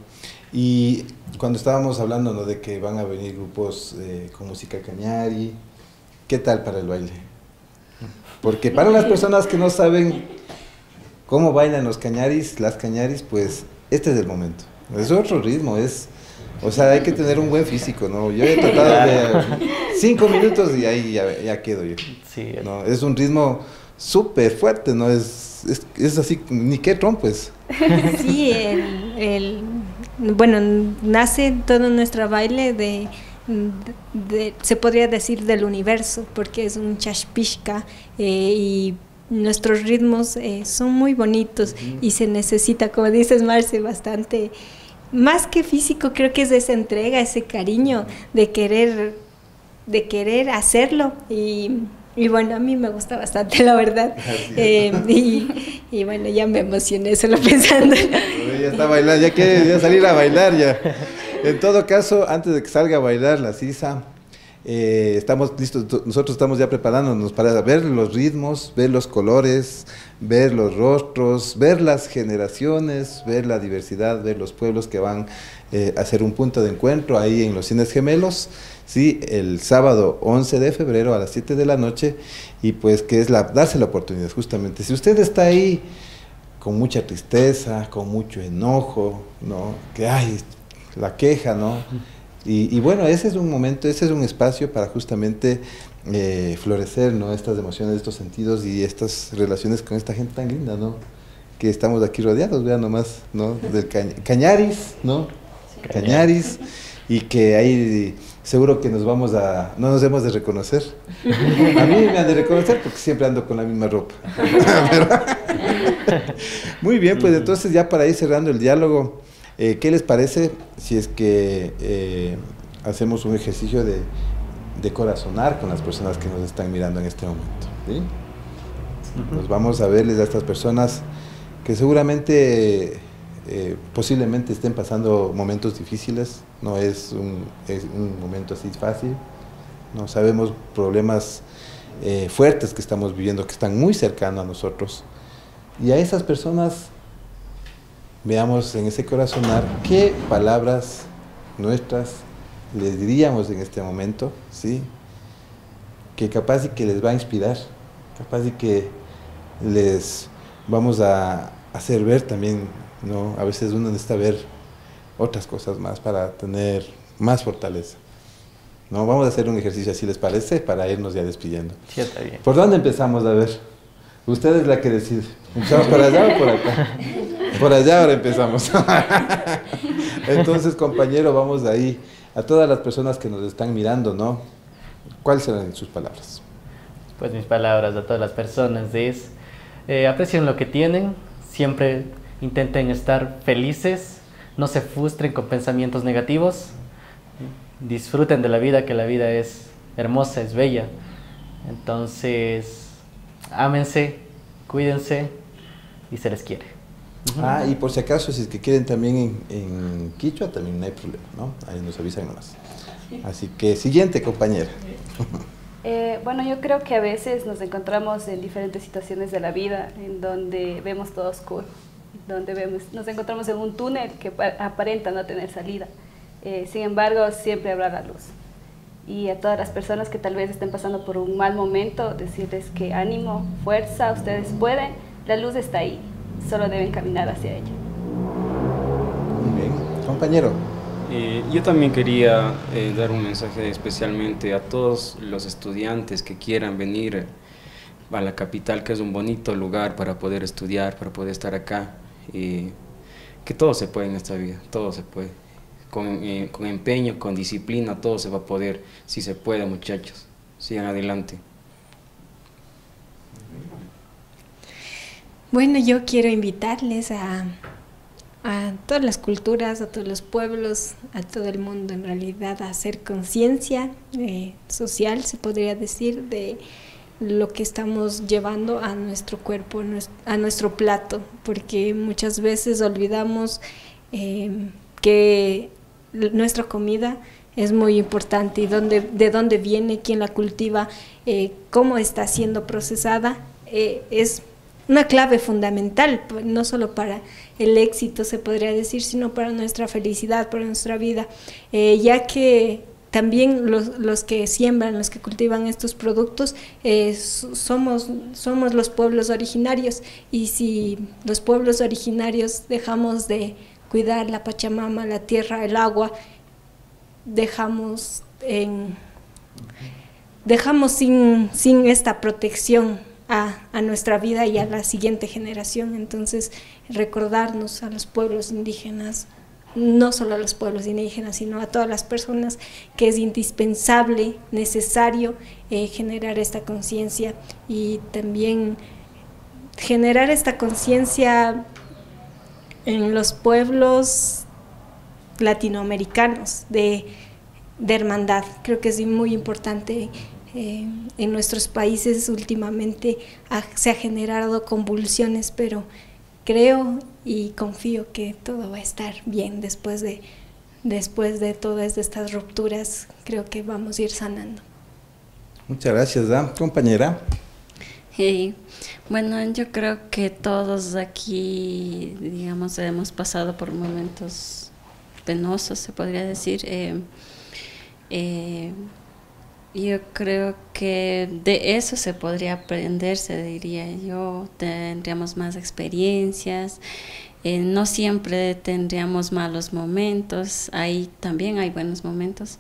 S4: Y cuando estábamos hablando, ¿no?, de que van a venir grupos eh, con música cañari, ¿qué tal para el baile? Porque para las personas que no saben cómo bailan los cañaris, las cañaris, pues este es el momento. Es otro ritmo, es... O sea, hay que tener un buen físico, ¿no? Yo he tratado de cinco minutos y ahí ya, ya quedo yo.
S6: Sí,
S4: ¿no? Es un ritmo súper fuerte, ¿no? Es, es, es así, ni qué trompes.
S5: Sí, el, el, bueno, nace todo nuestro baile de, de, de, se podría decir, del universo, porque es un chashpishka eh, y nuestros ritmos eh, son muy bonitos. Uh-huh. Y se necesita, como dices, Marce, bastante... Más que físico, creo que es esa entrega, ese cariño de querer, de querer hacerlo. Y, y bueno, a mí me gusta bastante, la verdad. Eh, y, y bueno, ya me emocioné solo pensando.
S4: Ya está bailando, ya quiere ya salir a bailar ya. En todo caso, antes de que salga a bailar la Sisa, eh, estamos listos, nosotros estamos ya preparándonos para ver los ritmos, ver los colores, ver los rostros, ver las generaciones, ver la diversidad, ver los pueblos que van eh, a hacer un punto de encuentro ahí en los Cines Gemelos, sí, el sábado once de febrero a las siete de la noche, y pues que es la, darse la oportunidad justamente. Si usted está ahí con mucha tristeza, con mucho enojo, ¿no?, que hay la queja, ¿no?, y, y bueno, ese es un momento, ese es un espacio para justamente eh, florecer, ¿no?, estas emociones, estos sentidos y estas relaciones con esta gente tan linda, ¿no?, que estamos aquí rodeados, vean nomás, ¿no?, del ca Cañaris, ¿no?, sí. Cañaris, y que ahí seguro que nos vamos a, no nos hemos de reconocer. A mí me han de reconocer porque siempre ando con la misma ropa. Pero, muy bien, pues entonces ya para ir cerrando el diálogo, Eh, ¿qué les parece si es que eh, hacemos un ejercicio de, de corazonar con las personas que nos están mirando en este momento? ¿Sí? Uh-huh. Nos vamos a verles a estas personas que seguramente, eh, posiblemente estén pasando momentos difíciles, no es un, es un momento así fácil, no sabemos problemas eh, fuertes que estamos viviendo, que están muy cercanos a nosotros, y a esas personas veamos en ese corazonar qué palabras nuestras les diríamos en este momento, ¿sí?, que capaz y que les va a inspirar, capaz y que les vamos a hacer ver también, ¿no? A veces uno necesita ver otras cosas más para tener más fortaleza, ¿no? Vamos a hacer un ejercicio así, ¿les parece?, para irnos ya despidiendo.
S6: Sí, está bien.
S4: ¿Por dónde empezamos? A ver, usted es la que decide. ¿Empezamos por allá o por acá? Por allá ahora empezamos. Entonces, compañero, vamos de ahí. A todas las personas que nos están mirando, ¿no?, ¿cuáles serán sus palabras?
S6: Pues mis palabras a todas las personas es, eh, aprecien lo que tienen, siempre intenten estar felices, no se frustren con pensamientos negativos, disfruten de la vida, que la vida es hermosa, es bella. Entonces, ámense, cuídense y se les quiere.
S4: Ah, y por si acaso, si es que quieren también en, en quichua, también no hay problema, ¿no? Ahí nos avisan nomás. Así que, siguiente, compañera.
S7: Eh, bueno, yo creo que a veces nos encontramos en diferentes situaciones de la vida en donde vemos todo oscuro, donde vemos, nos encontramos en un túnel que aparenta no tener salida. Eh, sin embargo, siempre habrá la luz. Y a todas las personas que tal vez estén pasando por un mal momento, decirles que ánimo, fuerza, ustedes pueden, la luz está ahí. Solo deben caminar hacia ella.
S4: Compañero.
S8: Eh, yo también quería eh, dar un mensaje especialmente a todos los estudiantes que quieran venir a la capital, que es un bonito lugar para poder estudiar, para poder estar acá. Eh, que todo se puede en esta vida, todo se puede. Con, eh, con empeño, con disciplina, todo se va a poder. Si se puede, muchachos, sigan adelante.
S5: Bueno, yo quiero invitarles a, a todas las culturas, a todos los pueblos, a todo el mundo en realidad, a hacer conciencia eh, social, se podría decir, de lo que estamos llevando a nuestro cuerpo, a nuestro plato, porque muchas veces olvidamos eh, que nuestra comida es muy importante y dónde, de dónde viene, quién la cultiva, eh, cómo está siendo procesada, eh, es una clave fundamental, no solo para el éxito se podría decir, sino para nuestra felicidad, para nuestra vida, eh, ya que también los, los que siembran, los que cultivan estos productos, eh, somos, somos los pueblos originarios, y si los pueblos originarios dejamos de cuidar la Pachamama, la tierra, el agua, dejamos, en, dejamos sin, sin esta protección A, a nuestra vida y a la siguiente generación. Entonces, recordarnos a los pueblos indígenas, no solo a los pueblos indígenas, sino a todas las personas, que es indispensable, necesario eh, generar esta conciencia, y también generar esta conciencia en los pueblos latinoamericanos de, de hermandad. Creo que es muy importante. Eh, en nuestros países últimamente ha, se ha generado convulsiones, pero creo y confío que todo va a estar bien después de, después de todas estas rupturas. Creo que vamos a ir sanando.
S4: Muchas gracias, ¿da? Compañera.
S2: Hey, bueno, yo creo que todos aquí, digamos, hemos pasado por momentos penosos, se podría decir. Eh, eh, Yo creo que de eso se podría aprender, se diría yo, tendríamos más experiencias, eh, no siempre tendríamos malos momentos, ahí también hay buenos momentos,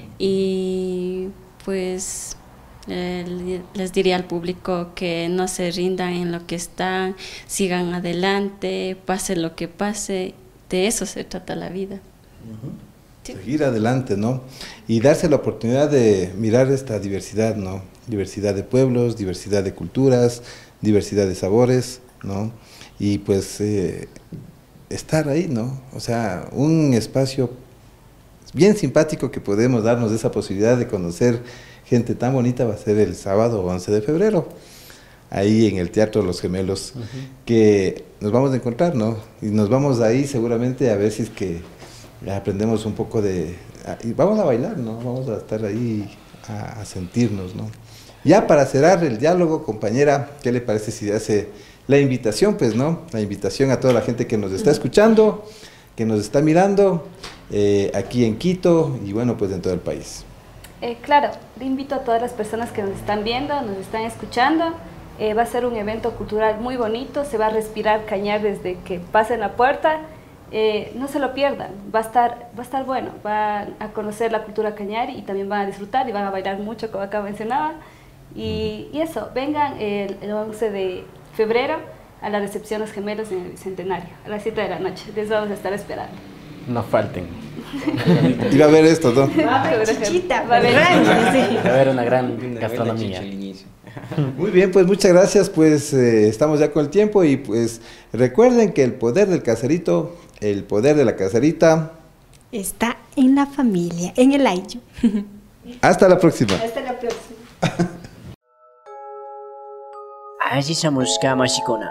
S2: y pues eh, les diría al público que no se rindan en lo que están, sigan adelante, pase lo que pase, de eso se trata la vida.
S4: Uh-huh. Sí. Seguir adelante, ¿no? Y darse la oportunidad de mirar esta diversidad, ¿no? Diversidad de pueblos, diversidad de culturas, diversidad de sabores, ¿no? Y pues eh, estar ahí, ¿no? O sea, un espacio bien simpático que podemos darnos esa posibilidad de conocer gente tan bonita va a ser el sábado once de febrero, ahí en el Teatro Los Gemelos, uh-huh. que nos vamos a encontrar, ¿no? Y nos vamos ahí seguramente a ver si es que aprendemos un poco de... Y vamos a bailar, ¿no? Vamos a estar ahí a, a sentirnos, ¿no? Ya para cerrar el diálogo, compañera, ¿qué le parece si hace la invitación, pues, ¿no? La invitación a toda la gente que nos está escuchando, que nos está mirando, eh, aquí en Quito y, bueno, pues en todo el país.
S7: Eh, claro, le invito a todas las personas que nos están viendo, nos están escuchando. Eh, va a ser un evento cultural muy bonito, se va a respirar cañar desde que pasen la puerta. Eh, no se lo pierdan, va a estar, va a estar bueno, van a conocer la cultura cañari y también van a disfrutar y van a bailar mucho, como acá mencionaba. Y, y eso, vengan el, el once de febrero a la recepción Los Gemelos en el Bicentenario, a las siete de la noche, les vamos a estar esperando.
S6: No falten.
S4: Y va a haber esto, ¿no?
S5: Va a haber chichita, va a haber,
S6: sí. Va a haber una gran gastronomía.
S4: Muy bien, pues muchas gracias, pues eh, estamos ya con el tiempo y pues recuerden que el poder del caserito, el poder de la caserita
S5: está en la familia, en el ayllu.
S4: Hasta la próxima.
S5: Hasta la próxima.
S1: Allí samuska mashikuna.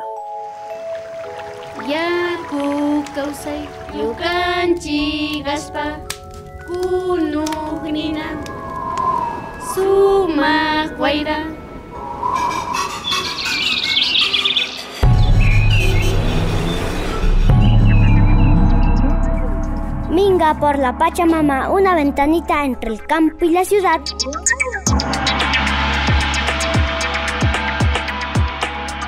S17: Yaku kausay yukanchi gaspa kunugnina sumak waira.
S3: Minga por la Pachamama, una ventanita entre el campo y la ciudad.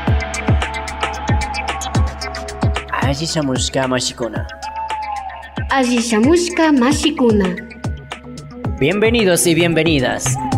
S1: Allí samuska mashikuna.
S3: Allishamushka mashikuna.
S1: Bienvenidos y bienvenidas.